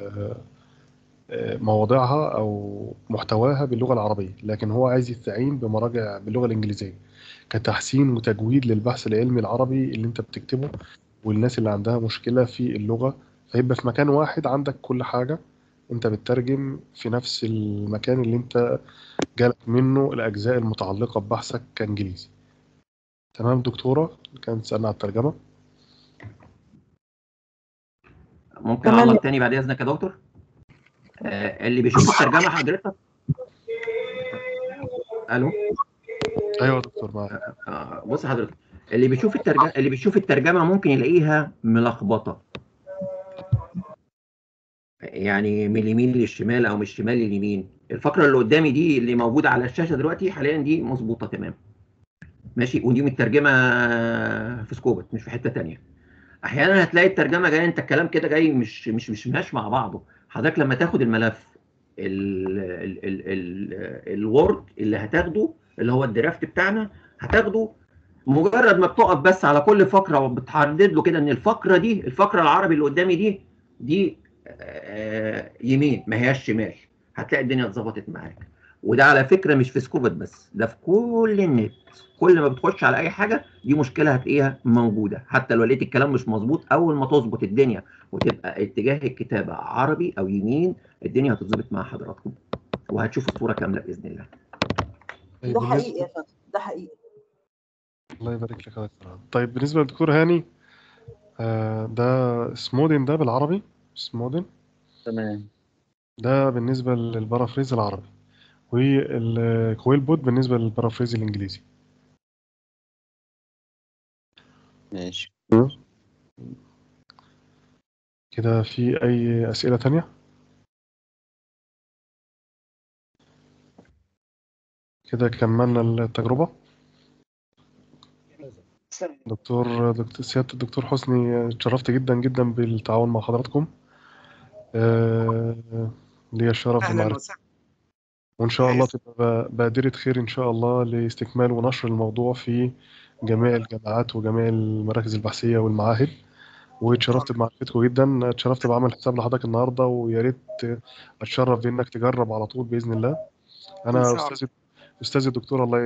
مواضيعها او محتواها باللغه العربيه، لكن هو عايز يستعين بمراجع باللغه الانجليزيه كتحسين وتجويد للبحث العلمي العربي اللي انت بتكتبه، والناس اللي عندها مشكله في اللغه، فيبقى في مكان واحد عندك كل حاجه، انت بتترجم في نفس المكان اللي انت جالك منه الاجزاء المتعلقه ببحثك كانجليزي. تمام دكتوره، كانت تسالنا على الترجمه. ممكن اعلق تاني بعد اذنك يا دكتور؟ اللي بيشوف الترجمه حضرتك. الو. ايوه يا دكتور معاك. بص حضرتك، اللي بيشوف الترجمه ممكن يلاقيها ملخبطه، يعني من اليمين للشمال او من الشمال لليمين. الفقره اللي قدامي دي اللي موجوده على الشاشه دلوقتي حاليا دي مظبوطه تمام، ماشي، ودي مترجمه في سكوبت مش في حته ثانيه. احيانا هتلاقي الترجمه جايه، انت الكلام كده جاي مش ماشي مع بعضه. حضرتك لما تاخد الملف الوورد اللي هتاخده، اللي هو الدرافت بتاعنا، هتاخده مجرد ما بتقف بس على كل فقره وبتحدد له كده ان الفقره دي، الفقره العربي اللي قدامي دي يمين ما هياش شمال، هتلاقي الدنيا اتظبطت معاك. وده على فكره مش في سكوبت بس، ده في كل النت. كل ما بتخش على اي حاجه دي مشكله هتلاقيها موجوده، حتى لو لقيت الكلام مش مظبوط، اول ما تظبط الدنيا وتبقى اتجاه الكتابه عربي او يمين، الدنيا هتظبط مع حضراتكم وهتشوفوا الصوره كامله باذن الله. ده حقيقي يا فندم، ده حقيقي. الله يبارك لك يا دكتور. طيب بالنسبه للدكتور هاني، ده سمودن، ده بالعربي سمودن. تمام. ده بالنسبه للبارافريز العربي. والكويل بوت بالنسبة للبارافريز الإنجليزي. ماشي. كده في أي أسئلة تانية؟ كده كملنا التجربة. دكتور سيادة الدكتور حسني، اتشرفت جدا جدا بالتعاون مع حضراتكم. لي الشرف اهلا بمعرفة، وسهلا. وإن شاء الله عايز تبقى بادرة خير إن شاء الله لاستكمال ونشر الموضوع في جميع الجامعات وجميع المراكز البحثية والمعاهد. واتشرفت بمعرفتكم جدا، اتشرفت بعمل حساب لحضرتك النهارده، ويا ريت اتشرف بانك تجرب على طول باذن الله. ان انا شاء الله. استاذ الدكتور الله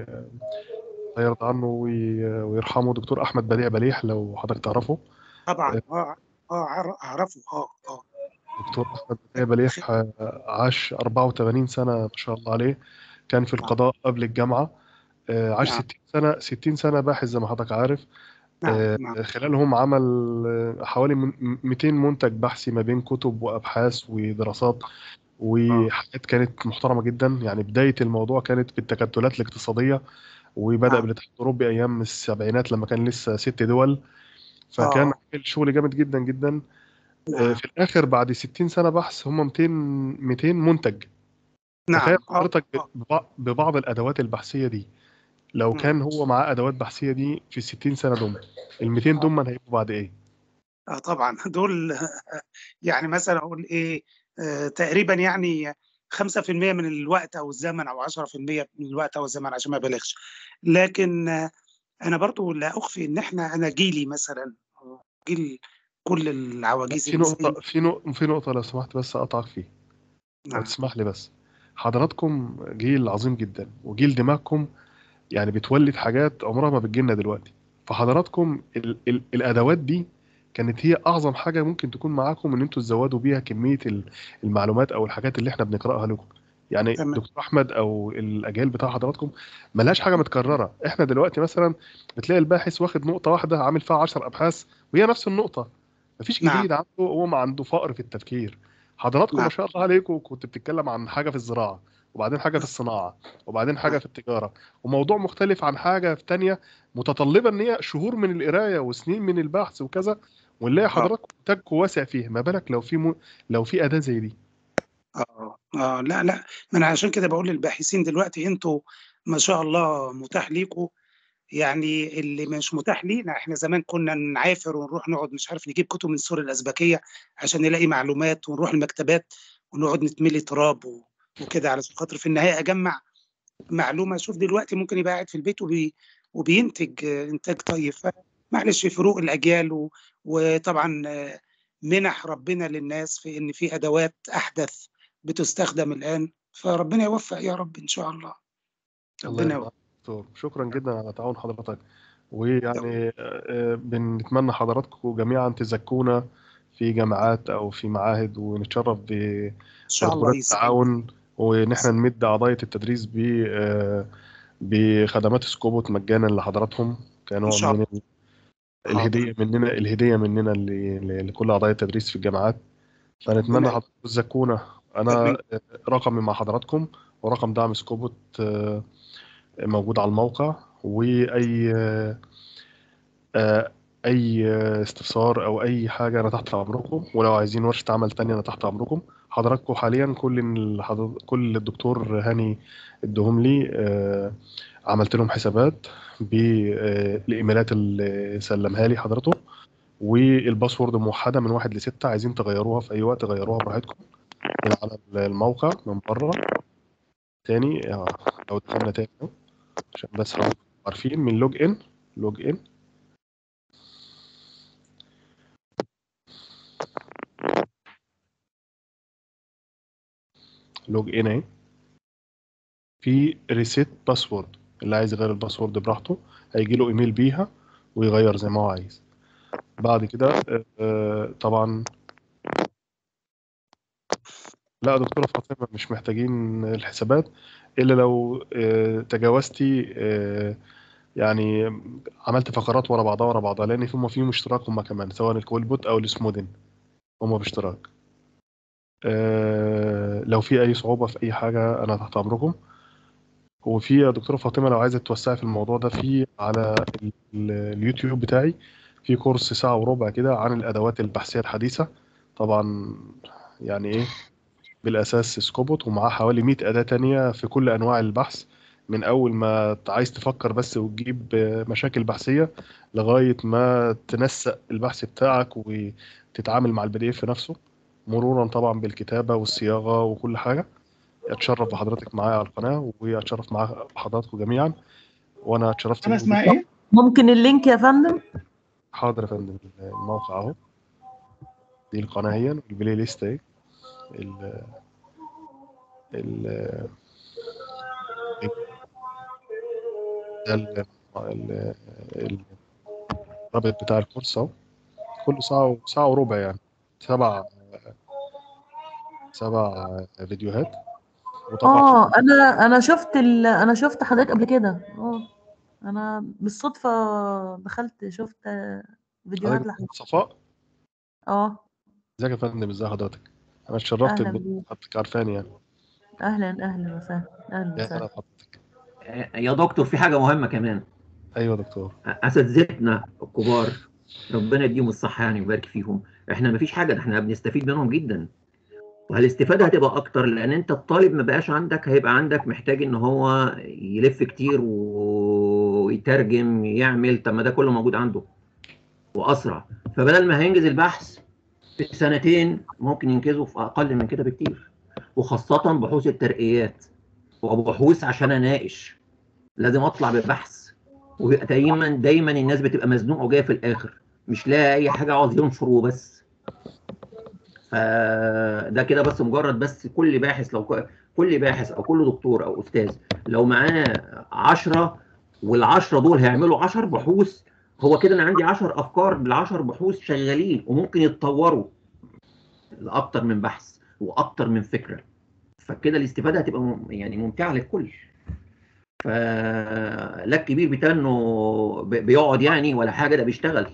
الله يرضى عنه ويرحمه، دكتور احمد بديع بليح، لو حضرتك تعرفه. طبعا اعرفه. دكتور احمد بديع بليح عاش 84 سنه ما شاء الله عليه. كان في القضاء قبل الجامعه. عاش نعم 60 سنه 60 سنه باحث زي ما حضرتك عارف. نعم خلالهم عمل حوالي 200 منتج بحثي ما بين كتب وابحاث ودراسات وحاجات كانت محترمه جدا. يعني بدايه الموضوع كانت بالتكتلات الاقتصاديه، وبدا بالاتحاد الاوروبي ايام السبعينات لما كان لسه 6 دول. فكان عامل شغل جامد جدا جدا. في الاخر بعد 60 سنه بحث هم 200 منتج. تخيل نعم حضرتك ببعض الادوات البحثيه دي، لو كان هو معاه ادوات بحثيه دي في 60 سنه دول، ال 200 دول هيبقوا بعد ايه؟ طبعا دول يعني مثلا اقول ايه، تقريبا يعني 5% من الوقت او الزمن او 10% من الوقت او الزمن عشان ما بلغش. لكن انا برضو لا اخفي ان انا جيلي مثلا، جيل كل العواجيز في اللي نقطه زي. في نقطه لو سمحت بس اقطعك فيه، لو نعم تسمح لي بس. حضراتكم جيل عظيم جدا، وجيل دماغكم يعني بتولد حاجات عمرها ما بتجيلنا دلوقتي. فحضراتكم ال الادوات دي كانت هي اعظم حاجه ممكن تكون معاكم، ان انتوا تزودوا بيها كميه المعلومات او الحاجات اللي احنا بنقراها لكم. يعني تمام. دكتور احمد او الاجيال بتاع حضراتكم ملهاش حاجه متكرره. احنا دلوقتي مثلا بتلاقي الباحث واخد نقطه واحده عامل فيها 10 ابحاث وهي نفس النقطه، مفيش نعم جديد عنده، هو ما عنده فقر في التفكير. حضراتكم ما نعم شاء الله عليكم كنت بتتكلم عن حاجه في الزراعه، وبعدين حاجه في الصناعه، وبعدين حاجه في التجاره، وموضوع مختلف عن حاجه في تانية متطلبه ان هي شهور من القرايه وسنين من البحث وكذا، ونلاقي حضراتكم انتاجكم واسع فيه. ما بالك لو لو في اداه زي دي؟ لا لا، ما انا عشان كده بقول للباحثين دلوقتي انتوا ما شاء الله متاح ليكم. يعني اللي مش متاح لينا، احنا زمان كنا نعافر ونروح نقعد مش عارف نجيب كتب من السور الأزبكية عشان نلاقي معلومات، ونروح المكتبات ونقعد نتملي تراب وكده علشان خاطر في النهاية أجمع معلومة. شوف دلوقتي ممكن يبقى قاعد في البيت وبينتج إنتاج طيب. معلش، في فروق الأجيال وطبعا منح ربنا للناس في إن في أدوات أحدث بتستخدم الآن. فربنا يوفق يا رب إن شاء الله. الله ربنا يرضى يوفق. عليك يا دكتور، شكرا جدا على تعاون حضرتك. ويعني بنتمنى حضراتكم جميعا تزكونا في جامعات او في معاهد، ونتشرف إن شاء الله بتدخلات يسعد. التعاون، وان احنا نمد اعضاء التدريس بخدمات سكوبوت مجانا لحضراتهم إن كنوع شاء من الله. الهديه حاضر. مننا، لكل اعضاء التدريس في الجامعات. فنتمنى ربنا حضراتكم تزكونا. انا رقمي مع حضراتكم، ورقم دعم سكوبوت موجود على الموقع. واي اي استفسار او اي حاجه انا تحت امركم، ولو عايزين ورشه عمل تانية انا تحت امركم. حضراتكم حاليا كل اللي الدكتور هاني ادهم لي عملت لهم حسابات بالايميلات اللي سلمها لي حضرته، والباسورد موحده من 1 ل6. عايزين تغيروها في اي وقت غيروها براحتكم من على الموقع من بره. تاني لو دخلنا تاني عشان بس حضرتك عارفين من لوج ان لوج ان لوج ان اهي، في ريسيت باسورد. اللي عايز يغير الباسورد براحته، هيجي له ايميل بيها ويغير زي ما هو عايز. بعد كده طبعا لا دكتورة فاطمة مش محتاجين الحسابات الا لو تجاوزتي يعني عملت فقرات ورا بعضها، لان فيهم اشتراك هم كمان، سواء الكويل بوت او السمودن هم باشتراك. لو في اي صعوبه في اي حاجه انا تحت امركم. وفي يا دكتوره فاطمه لو عايزه توسعي في الموضوع ده، في على اليوتيوب بتاعي في كورس ساعه وربع كده عن الادوات البحثيه الحديثه. طبعا يعني ايه، بالاساس سكوبوت ومعاه حوالي 100 اداه تانية في كل انواع البحث، من اول ما عايز تفكر بس وتجيب مشاكل بحثيه لغايه ما تنسق البحث بتاعك وتتعامل مع البي دي اف نفسه، مرورا طبعا بالكتابه والصياغه وكل حاجه. اتشرف بحضرتك معايا على القناه، واتشرف مع حضراتكم جميعا، وانا اتشرفت انا بيكم اسمها جدا. ايه؟ ممكن اللينك يا فندم؟ حاضر يا فندم، الموقع اهو، دي القناه اهي والبلاي ليست اهي، ال ال ده الرابط بتاع الكورس اهو، كله ساعة وربع يعني، سبع فيديوهات. وطبعا انا شفت حضرتك قبل كده. انا بالصدفه دخلت شفت فيديوهات حضرتك لحضرتك. صفاء، اه ازيك يا فندم؟ ازي حضرتك؟ انا اتشرفت اهلا بيك. بحضرتك، عارفاني يعني. اهلا وسهلا. اهلا يا هلا وسهلا. بحضرتك. يا دكتور في حاجه مهمه كمان. ايوه يا دكتور. اساتذتنا الكبار ربنا يديهم الصحه يعني ويبارك فيهم، احنا مفيش حاجه، احنا بنستفيد منهم جدا، وهالاستفاده هتبقى اكتر لان انت الطالب ما بقاش عندك، هيبقى عندك محتاج ان هو يلف كتير ويترجم يعمل، طب ما ده كله موجود عنده واسرع. فبدل ما هينجز البحث في سنتين ممكن ينجزه في اقل من كده بكتير، وخاصه بحوث الترقيات وبحوث عشان اناقش لازم اطلع ببحث، وبيبقى دايما الناس بتبقى مزنوقه وجايه في الاخر مش لاقي اي حاجه عاوز ينشر وبس. فده كده بس مجرد بس كل باحث، لو كل باحث او كل دكتور او استاذ لو معاه 10 وال10 دول هيعملوا 10 بحوث، هو كده انا عندي 10 افكار بال10 بحوث شغالين وممكن يتطوروا لاكتر من بحث واكتر من فكره، فكده الاستفاده هتبقى يعني ممتعه للكل. فلا الكبير بتاع انه بيقعد يعني ولا حاجه، ده بيشتغل.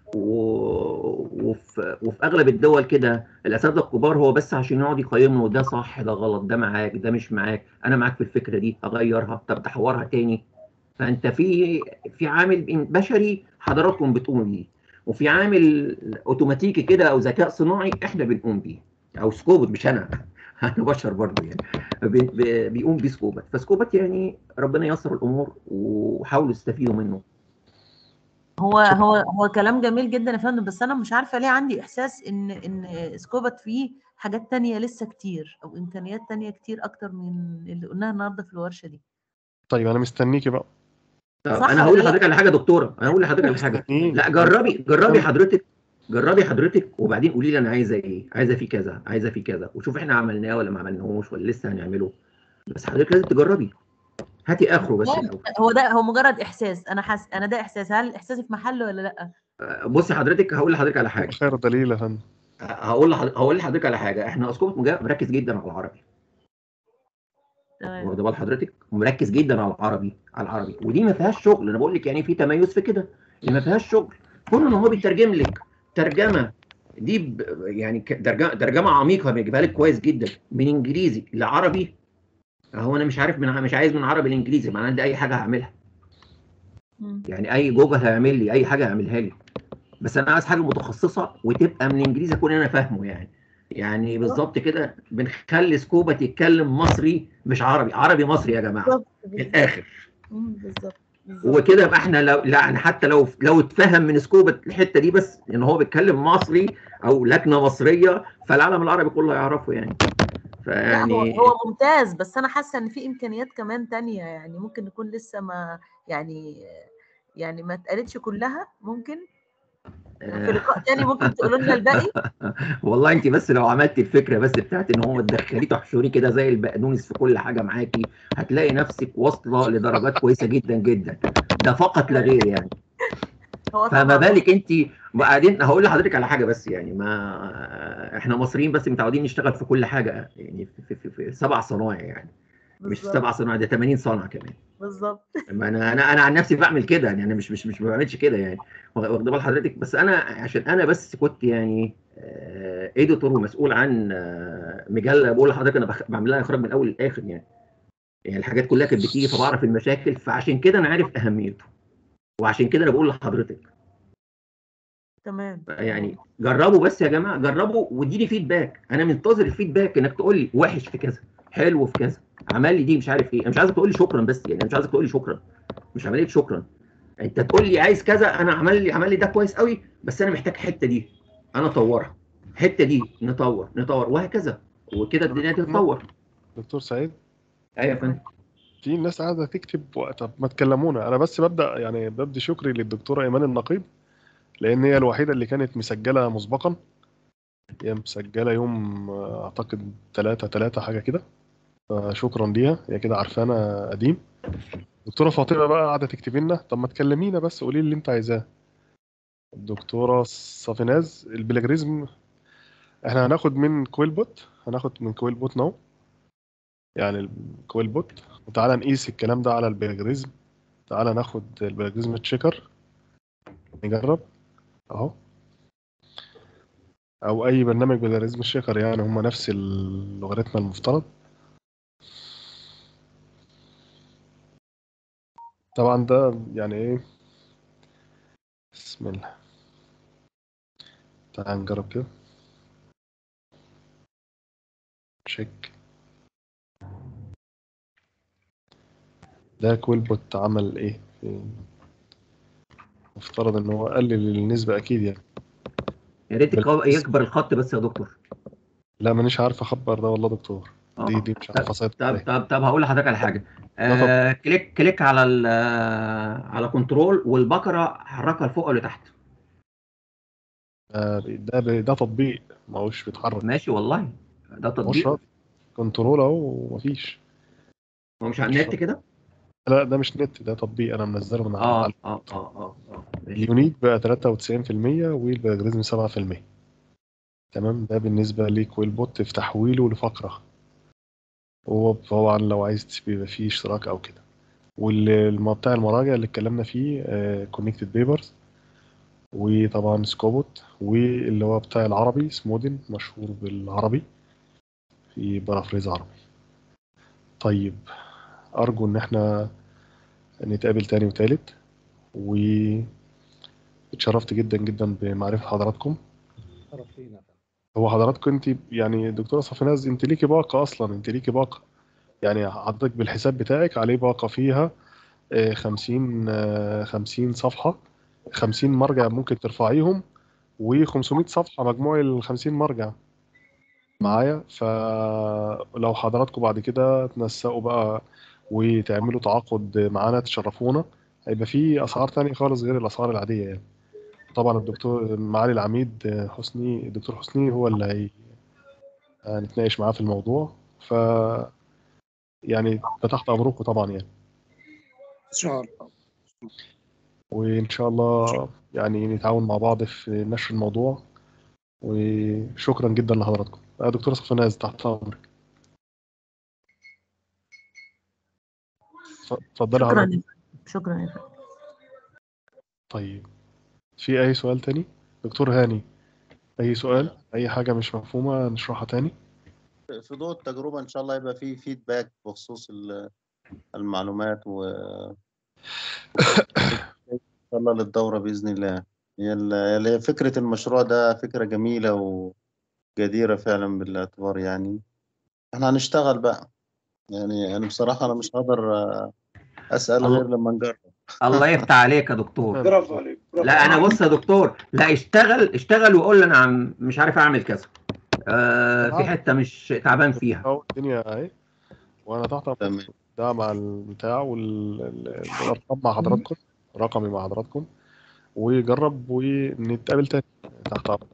وفي اغلب الدول كده الاساتذه الكبار هو بس عشان يقعد يقيمه ده صح ده غلط ده معاك ده مش معاك، انا معاك في الفكره دي اغيرها طب تحورها تاني. فانت في عامل بشري حضراتكم بتقوموا بيه، وفي عامل اوتوماتيكي كده او ذكاء صناعي احنا بنقوم بيه، او سكوبت مش انا انا بشر برضه يعني بيقوم بيه سكوبت. فسكوبت يعني ربنا ييسر الامور وحاولوا تستفيدوا منه. هو كلام جميل جدا يا فندم، بس انا مش عارفه ليه عندي احساس ان سكوبت فيه حاجات تانية لسه كتير او امكانيات تانية كتير اكتر من اللي قلناها النهارده في الورشه دي. طيب انا مستنيكي بقى. طب صح انا ولا هقول لا؟ لحضرتك على حاجه دكتوره، انا هقول لحضرتك على حاجه. لا جربي حضرتك، جربي حضرتك وبعدين قولي لي انا عايزه ايه، عايزه في كذا عايزه في كذا، وشوف احنا عملناه ولا ما عملناهوش ولا لسه هنعمله. بس حضرتك لازم تجربي، هاتي اخره بس الاول. هو مجرد احساس، انا حاسس انا ده احساس، هل احساسي في محله ولا لا؟ بصي حضرتك هقول لحضرتك على حاجه. خير دليل يا فندم. هقول لحضرتك على حاجه، احنا اسقاط مركز جدا على العربي. تمام. واخد بال حضرتك؟ مركز جدا على العربي على العربي، ودي ما فيهاش شغل، انا بقول لك يعني في تميز في كده، اللي ما فيهاش شغل كون ان هو بيترجم لك ترجمه دي يعني ترجمه عميقه بيجيبها لك كويس جدا من انجليزي لعربي. هو انا مش عارف مش عايز من عربي لانجليزي، ما انا عندي اي حاجه هعملها، يعني اي جوجل هيعمل لي اي حاجه هيعملها لي، بس انا عايز حاجه متخصصه وتبقى من انجليزي اكون انا فاهمه يعني بالظبط كده بنخلي سكوبة يتكلم مصري مش عربي، عربي مصري يا جماعه في الاخر. بالظبط. وكده يبقى احنا لو يعني حتى لو اتفهم من سكوبة الحته دي بس ان هو بيتكلم مصري او لكنه مصريه، فالعالم العربي كله يعرفه يعني. لا فيعني هو ممتاز، بس انا حاسه ان في امكانيات كمان تانية، يعني ممكن نكون لسه ما يعني ما اتقالتش كلها. ممكن في لقاء تاني ممكن تقولوا لنا الباقي. والله انت بس لو عملت الفكره بس بتاعت ان هو تدخليه تحشري كده زي البقدونس في كل حاجه معاكي، هتلاقي نفسك واصله لدرجات كويسه جدا جدا، ده فقط لا غير يعني. فما بالك انت وبعدين هقول لحضرتك على حاجه بس، يعني ما احنا مصريين بس متعودين نشتغل في كل حاجه يعني في 7 صنايع يعني. مش بالظبط 7 صناعه، ده 80 صنعه كمان. بالظبط. ما انا عن نفسي بعمل كده يعني، انا مش ما بعملش كده يعني، واخد بال حضرتك. بس انا عشان انا بس كنت يعني اديتور ومسؤول عن مجله، بقول لحضرتك انا بعمل لها اخراج من الاول للاخر يعني. يعني الحاجات كلها كانت بتيجي، فبعرف المشاكل، فعشان كده انا عارف اهميته، وعشان كده انا بقول لحضرتك تمام يعني جربوا بس يا جماعه، جربوا واديني فيدباك. انا منتظر الفيدباك، انك تقول لي وحش في كذا، حلو في كذا، عمل لي دي مش عارف ايه. انا مش عايزك تقول لي شكرا بس يعني، انا مش عايزك تقول لي شكرا، مش عمليه شكرا. انت تقول لي عايز كذا، انا عمل لي ده كويس قوي، بس انا محتاج الحته دي انا اطورها، الحته دي نطور وهكذا، وكده الدنيا تتطور. دكتور سعيد، ايوه يا فندم. في ناس قاعده تكتب طب ما تكلمونا. انا بس ببدي شكري للدكتوره ايمان النقيب، لان هي الوحيده اللي كانت مسجله مسبقا. هي مسجله يوم اعتقد 3 حاجه كده، فشكرا ليها، هي كده عارفانا قديم. دكتوره فاطمه بقى قاعده تكتب لنا، طب ما تكلمينا بس قولي لي اللي انت عايزاه. الدكتوره صافيناز، البلاجريزم احنا هناخد من كويل بوت نو، يعني الكويل بوت، وتعالى نقيس الكلام ده على البلاجريزم. تعالى ناخد البلاجريزم تشيكر نجرب اهو، او اي برنامج بلاجريزم تشيكر، يعني هما نفس اللوغاريتم المفترض. طبعا ده يعني ايه، بسم الله. تعال نجرب كده، تشيك. ده كويل بوت عمل ايه مفترض ان هو قلل النسبة اكيد يعني. يا ريت بالعكس، يكبر الخط بس يا دكتور. لا مانيش عارف اخبر ده والله دكتور، دي مش عارف اسيطر عليها. طب هقول لحضرتك على حاجه. ده طب كليك على على كنترول، والبكره حركها لفوق او لتحت. ده تطبيق ما هوش بيتحرك، ماشي والله، ده ما هوش تطبيق. راضي. كنترول اهو ومفيش. هو مش على النت كده؟ لا ده مش نت، ده تطبيق انا منزله من على ماشي. اليونيك بقى 93% والبلاجريزم 7%. تمام، ده بالنسبة لكويل بوت في تحويله لفقرة. هو طبعا لو عايز يبقى فيه اشتراك او كده. بتاع المراجع اللي اتكلمنا فيه كونكتد بيبرز، وطبعا سكوبوت، واللي هو بتاع العربي سمودن، مشهور بالعربي، في بارافريز عربي. طيب أرجو إن احنا نتقابل تاني وتالت، واتشرفت جدا جدا بمعرفة حضراتكم. هو حضراتكم انت يعني دكتورة صفيناز، انت ليكي باقة اصلا، انت ليكي باقة يعني حضرتك بالحساب بتاعك عليه باقة فيها 50 صفحة، 50 مرجع ممكن ترفعيهم، و500 صفحة مجموع ال50 مرجع معايا. فلو حضراتكم بعد كده تنسقوا بقى وتعملوا تعاقد معانا تشرفونا، هيبقى في أسعار تانية خالص غير الأسعار العادية يعني. طبعا الدكتور معالي العميد حسني، الدكتور حسني هو اللي هنتناقش معاه في الموضوع. ف يعني ده تحت أمركم طبعا يعني. ان شاء الله. وإن شاء الله يعني نتعاون مع بعض في نشر الموضوع. وشكرا جدا لحضراتكم. دكتورة صفيناز تحت أمرك، اتفضلي شكرا حضرتك. يا فندم. شكرا يا فندم. طيب في أي سؤال تاني؟ دكتور هاني، أي سؤال، أي حاجة مش مفهومة نشرحها تاني؟ في ضوء التجربة إن شاء الله يبقى في فيدباك بخصوص المعلومات إن شاء الله للدورة بإذن الله. هي فكرة المشروع ده فكرة جميلة وجديرة فعلا بالاعتبار يعني. إحنا هنشتغل بقى يعني. أنا بصراحة أنا مش هقدر أسأل غير لما نجرب. الله يفتح عليك يا دكتور. برافو عليك، برافو لا انا عليك. بص يا دكتور، لا اشتغل وقول لي انا مش عارف اعمل كذا، في حته مش تعبان فيها. أهو الدنيا أهي، وأنا تحت تمام. أمركم. ده مع البتاع والأرقام مع حضراتكم، رقمي مع حضراتكم، وجرب ونتقابل تاني تحت أمرك.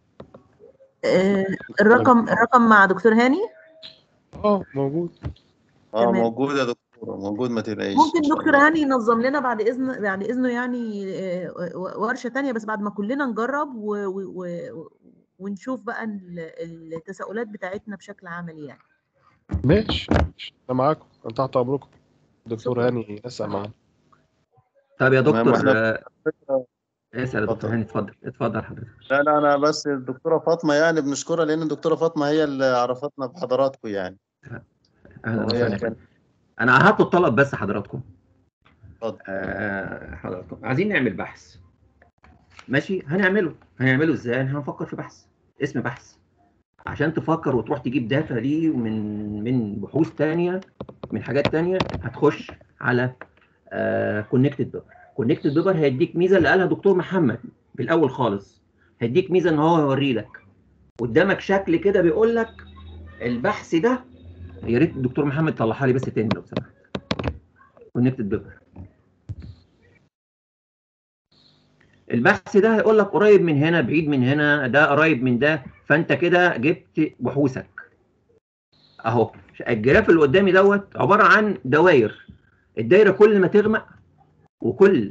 الرقم مع دكتور هاني. موجود. تمام. موجود يا دكتور، موجود، ما تلاقيش ممكن إن شاء دكتور الله. هاني ينظم لنا بعد اذنه يعني ورشه تانية، بس بعد ما كلنا نجرب ونشوف بقى التساؤلات بتاعتنا بشكل عملي يعني. ماشي انا معاكم، انا تحت امركم. دكتور هاني اسال معانا. طب يا تمام. دكتور واحنا اسال يا دكتور اتفضل. هاني، اتفضل حضرتك. لا انا بس الدكتوره فاطمه يعني بنشكرها، لان الدكتوره فاطمه هي اللي عرفتنا بحضراتكم يعني. اهلا وهي وسهلا. كانت انا هاخد طلب بس حضراتكم. اتفضل. حضراتكم عايزين نعمل بحث، ماشي؟ هنعمله ازاي؟ هنفكر في بحث، اسم بحث، عشان تفكر وتروح تجيب داتا دي من بحوث تانية، من حاجات تانية. هتخش على كونكتد بيبر. كونكتد بيبر هيديك ميزه اللي قالها دكتور محمد في الاول خالص، هيديك ميزه ان هو يوري لك قدامك شكل كده بيقول لك البحث ده. يا ريت الدكتور محمد طلعها لي بس تاني لو سمحت. كونكتد بيبر، البحث ده هيقول لك قريب من هنا، بعيد من هنا، ده قريب من ده، فانت كده جبت بحوثك. اهو الجراف اللي قدامي دوت عباره عن دوائر. الدايره كل ما تغمق وكل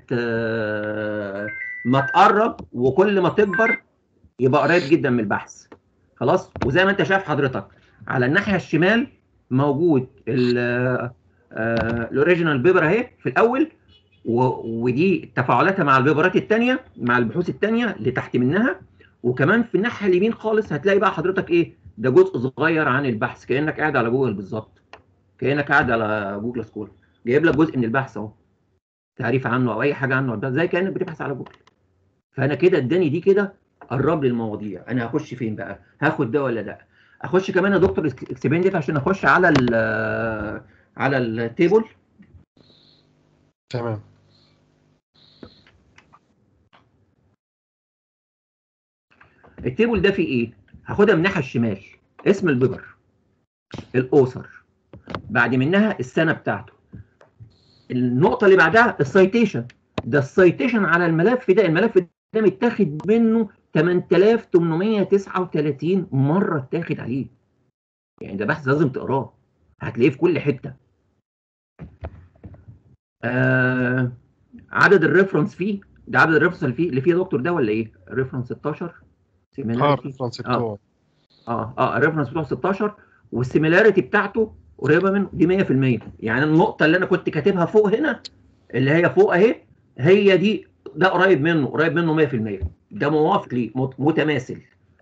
ما تقرب وكل ما تكبر يبقى قريب جدا من البحث. خلاص. وزي ما انت شايف حضرتك على الناحيه الشمال موجود الاوريجينال بيبر اهي في الاول، ودي تفاعلاتها مع البيبرات الثانيه، مع البحوث الثانيه اللي تحت منها. وكمان في الناحيه اليمين خالص هتلاقي بقى حضرتك ايه، ده جزء صغير عن البحث، كانك قاعد على جوجل بالظبط، كانك قاعد على جوجل سكول، جايب لك جزء من البحث اهو، تعريف عنه او اي حاجه عنه، ده زي كانك بتبحث على جوجل. فانا كده اداني دي كده قرب لي المواضيع. انا هخش فين بقى؟ هاخد ده ولا ده؟ اخش كمان يا دكتور اكسباندد عشان اخش على التيبل. تمام. التيبل ده فيه ايه؟ هاخدها من الناحيه الشمال، اسم البيبر، الاوثر، بعد منها السنه بتاعته، النقطه اللي بعدها السايتيشن. ده السايتيشن على الملف ده، الملف ده متاخد منه 8839 مره اتاخد عليه. يعني ده بحث لازم تقراه، هتلاقيه في كل حته. عدد الريفرنس فيه، ده عدد الريفرنس اللي فيه يا دكتور ده ولا ايه؟ ريفرنس 16 سيميلاريتي. الريفرنس بتوعه الريفرنس بتوعه 16 والسيميلاريتي بتاعته قريبه منه دي 100%. يعني النقطه اللي انا كنت كاتبها فوق هنا، اللي هي فوق اهي، هي دي، ده قريب منه 100%. ده موافق ليه، متماثل.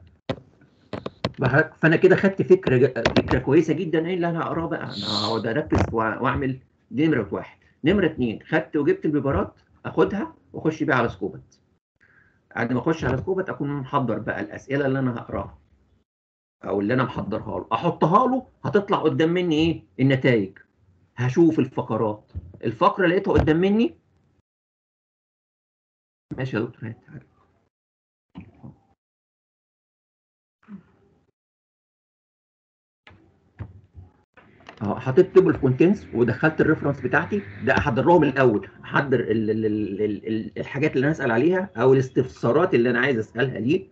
فانا كده خدت فكره كويسه جدا. ايه اللي انا هقراه بقى؟ انا هقعد اركز واعمل. دي نمره واحد. نمره اتنين، خدت وجبت البيبرات، اخدها واخش بيها على سكوبت. بعد ما اخش على سكوبت اكون محضر بقى الاسئله اللي انا هقراها او اللي انا محضرها له، احطها له، هتطلع قدام مني ايه؟ النتائج. هشوف الفقرات، الفقره لقيتها قدام مني. ماشي يا دكتور، تعالى. حطيت تيبل كونتنتس ودخلت الريفرنس بتاعتي. ده احضر لهم الاول، احضر الحاجات اللي انا اسال عليها او الاستفسارات اللي انا عايز اسالها ليه،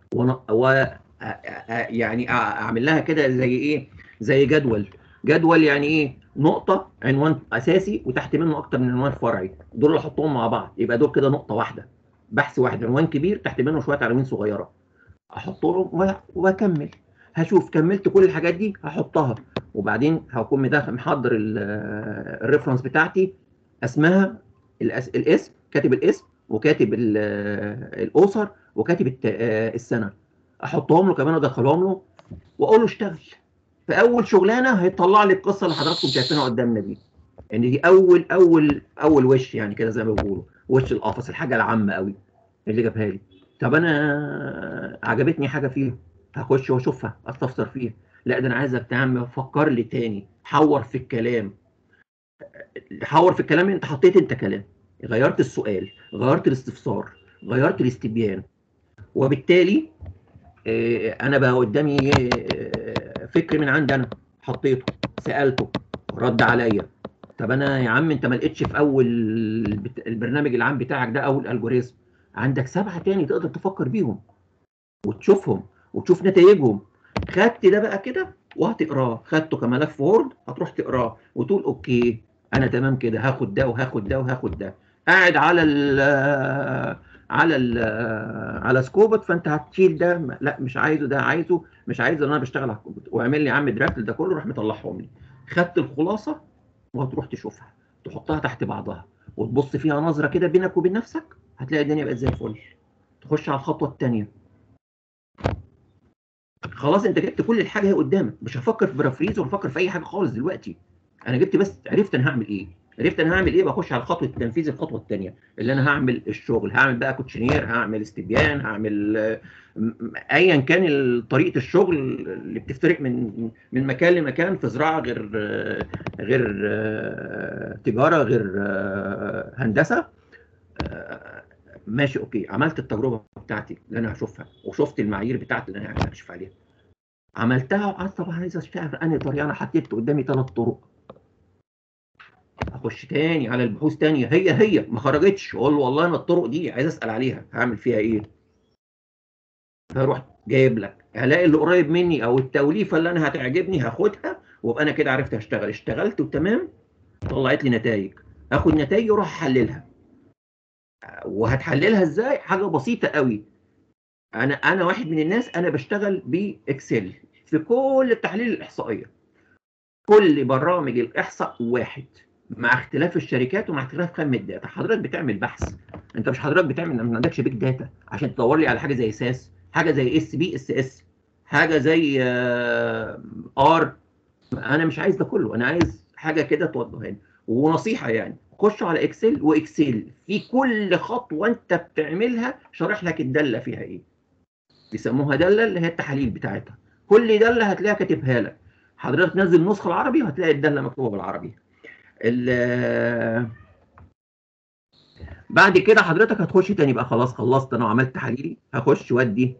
يعني اعمل لها كده زي ايه؟ زي جدول يعني ايه؟ نقطه عنوان اساسي وتحت منه اكتر من عنوان فرعي، دول اللي احطهم مع بعض يبقى دول كده نقطه واحده، بحث واحد، عنوان كبير تحت منه شويه عناوين صغيره، احطهم واكمل. هشوف كملت كل الحاجات دي هحطها، وبعدين هكون محضر الريفرنس بتاعتي، اسمها الاسم، كاتب الاسم وكاتب الاوثر وكاتب السنه، احطهم له كمان وادخلهم له واقول له اشتغل. في اول شغلانه هيطلع لي القصه اللي حضراتكم شايفينها قدامنا دي، ان دي اول وش يعني كده زي ما بيقولوا، وش القفص، الحاجه العامه قوي اللي جابها لي. طب انا عجبتني حاجه فيها، هخش واشوفها استفسر فيها. لا ده انا عايزك تعمل فكر لي تاني، حور في الكلام. انت حطيت كلام، غيرت السؤال، غيرت الاستفسار، غيرت الاستبيان، وبالتالي انا بقى قدامي فكر من عندي انا حطيته، سالته، رد عليا. طب انا يا عم انت ما لقيتش في اول البرنامج العام بتاعك ده او الالجوريزم، عندك 7 تاني تقدر تفكر بيهم وتشوفهم وتشوف نتائجهم. خدت ده بقى كده وهتقراه، خدته كملف وورد هتروح تقراه وتقول اوكي انا تمام كده، هاخد ده وهاخد ده وهاخد ده. قاعد على سكوبت، فانت هتشيل ده، لا مش عايزه، ده عايزه، مش عايزه، انا بشتغل على سكوبت، واعمل لي يا عم درافت ده كله، روح مطلعهم لي. خدت الخلاصه وهتروح تشوفها، تحطها تحت بعضها وتبص فيها نظره كده بينك وبين نفسك، هتلاقي الدنيا بقت زي الفل. تخش على الخطوه الثانيه، خلاص انت جبت كل الحاجه هي قدامك، مش هفكر في برافريز ولا هفكر في اي حاجه خالص دلوقتي. انا جبت بس عرفت انا هعمل ايه، بخش على خطوه التنفيذ، الخطوه الثانيه اللي انا هعمل الشغل، هعمل بقى كوتشنير، هعمل استبيان، هعمل ايا كان طريقه الشغل اللي بتفترق من مكان لمكان، في زراعه غير تجاره، غير هندسه. ماشي اوكي، عملت التجربه بتاعتي اللي انا هشوفها، وشفت المعايير بتاعتي اللي انا هكشف عليها، عملتها وقعدت طب عايز اشتغل انهي طريقه، انا حطيت قدامي 3 طرق، اخش تاني على البحوث تانية، هي ما خرجتش، اقول له والله انا الطرق دي عايز اسال عليها، هعمل فيها ايه؟ فاروح جايب لك، هلاقي اللي قريب مني او التوليفه اللي انا هتعجبني هاخدها، وابقى انا كده عرفت اشتغل، اشتغلت وتمام، طلعت لي نتائج، اخد نتائج واروح احللها. وهتحللها ازاي؟ حاجه بسيطه قوي، انا واحد من الناس انا بشتغل باكسل في كل التحاليل الاحصائيه، كل برامج الاحصاء واحد، مع اختلاف الشركات ومع اختلاف خام الداتا. حضرتك بتعمل بحث، انت مش حضرتك بتعمل، ما عندكش بيج داتا عشان تدور لي على حاجه زي ساس، حاجه زي اس بي اس اس، حاجه زي ار. انا مش عايز ده كله، انا عايز حاجه كده توضحها لي. ونصيحه يعني، خش على اكسل، واكسل في كل خطوه انت بتعملها شارح لك الداله فيها ايه، بيسموها داله اللي هي التحاليل بتاعتها، كل داله هتلاقيها كاتبها لك. حضرتك تنزل النسخه العربي وهتلاقي الداله مكتوبه بالعربي. بعد كده حضرتك هتخش تاني بقى، خلاص خلصت انا وعملت تحاليلي، هخش ودي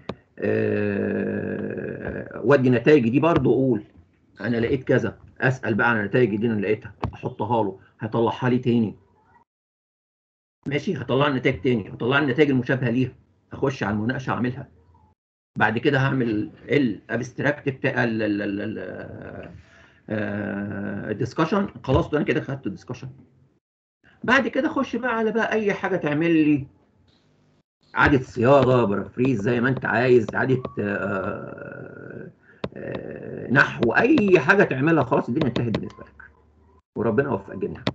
ودي نتائجي دي برضو، اقول انا لقيت كذا، اسال بقى عن النتائج دي، انا لقيتها احطها له، هيطلعها لي تاني، ماشي، هطلع النتائج تاني، هطلع النتائج المشابهه ليها، اخش على المناقشه اعملها. بعد كده هعمل الابستراكت بتاع الدسكشن، خلاص انا كده خدت الدسكشن. بعد كده اخش بقى على بقى اي حاجه تعمل لي اعاده صياغه، برافريز زي ما انت عايز، اعاده نحو، اي حاجه تعملها، خلاص الدنيا انتهت بالنسبه لك، وربنا يوفقك جميعا.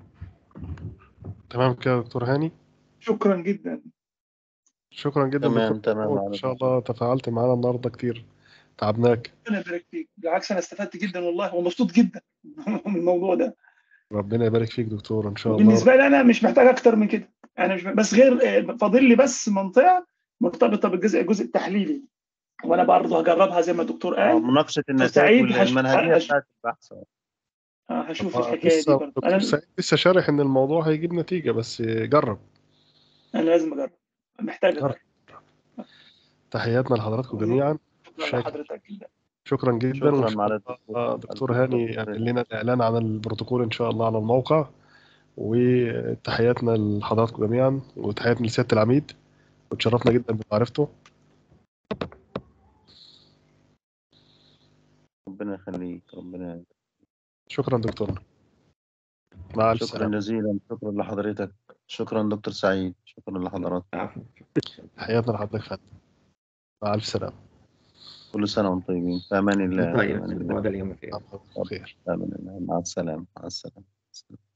تمام كده يا دكتور هاني، شكرا جدا. شكرا جدا دكتور تمام محمود. ان شاء الله تفاعلت معانا النهارده كتير، تعبناك. ربنا يبارك فيك، بالعكس انا استفدت جدا والله، ومبسوط جدا من الموضوع ده. ربنا يبارك فيك دكتور، ان شاء الله. وبالنسبه لي انا مش محتاج اكتر من كده، انا مش بس غير فاضل لي بس منطقه مرتبطه الجزء التحليلي، وانا برضه هجربها زي ما الدكتور قال. مناقشة النتائج سعيد والمنهجية بتاعت البحث. هشوف الحكايه دي برضه. دكتور سعيد لسه شارح ان الموضوع هيجيب نتيجه، بس جرب. انا لازم اجرب، محتاج اجرب. تحياتنا لحضراتكم جميعا. شكرا لحضرتك جدا. شكرا جدا. شكرا وإن شاء الله دكتور هاني يعمل لنا الاعلان عن البروتوكول ان شاء الله على الموقع. وتحياتنا لحضراتكم جميعا، وتحياتنا لسياده العميد، وتشرفنا جدا بمعرفته. ربنا يخليك، ربنا يخليك. شكرا دكتور، مع الف شكرا سلامه. جزيلا، شكرا لحضرتك، شكرا دكتور سعيد، شكرا لحضرتك. حياتنا لحضرتك فندم، مع الف سلامه. كل سنة وانتم طيبين، في أمان الله. طيب، في أمان الله. هذا اليوم خير. في أمان الله، مع السلامة، مع السلامة.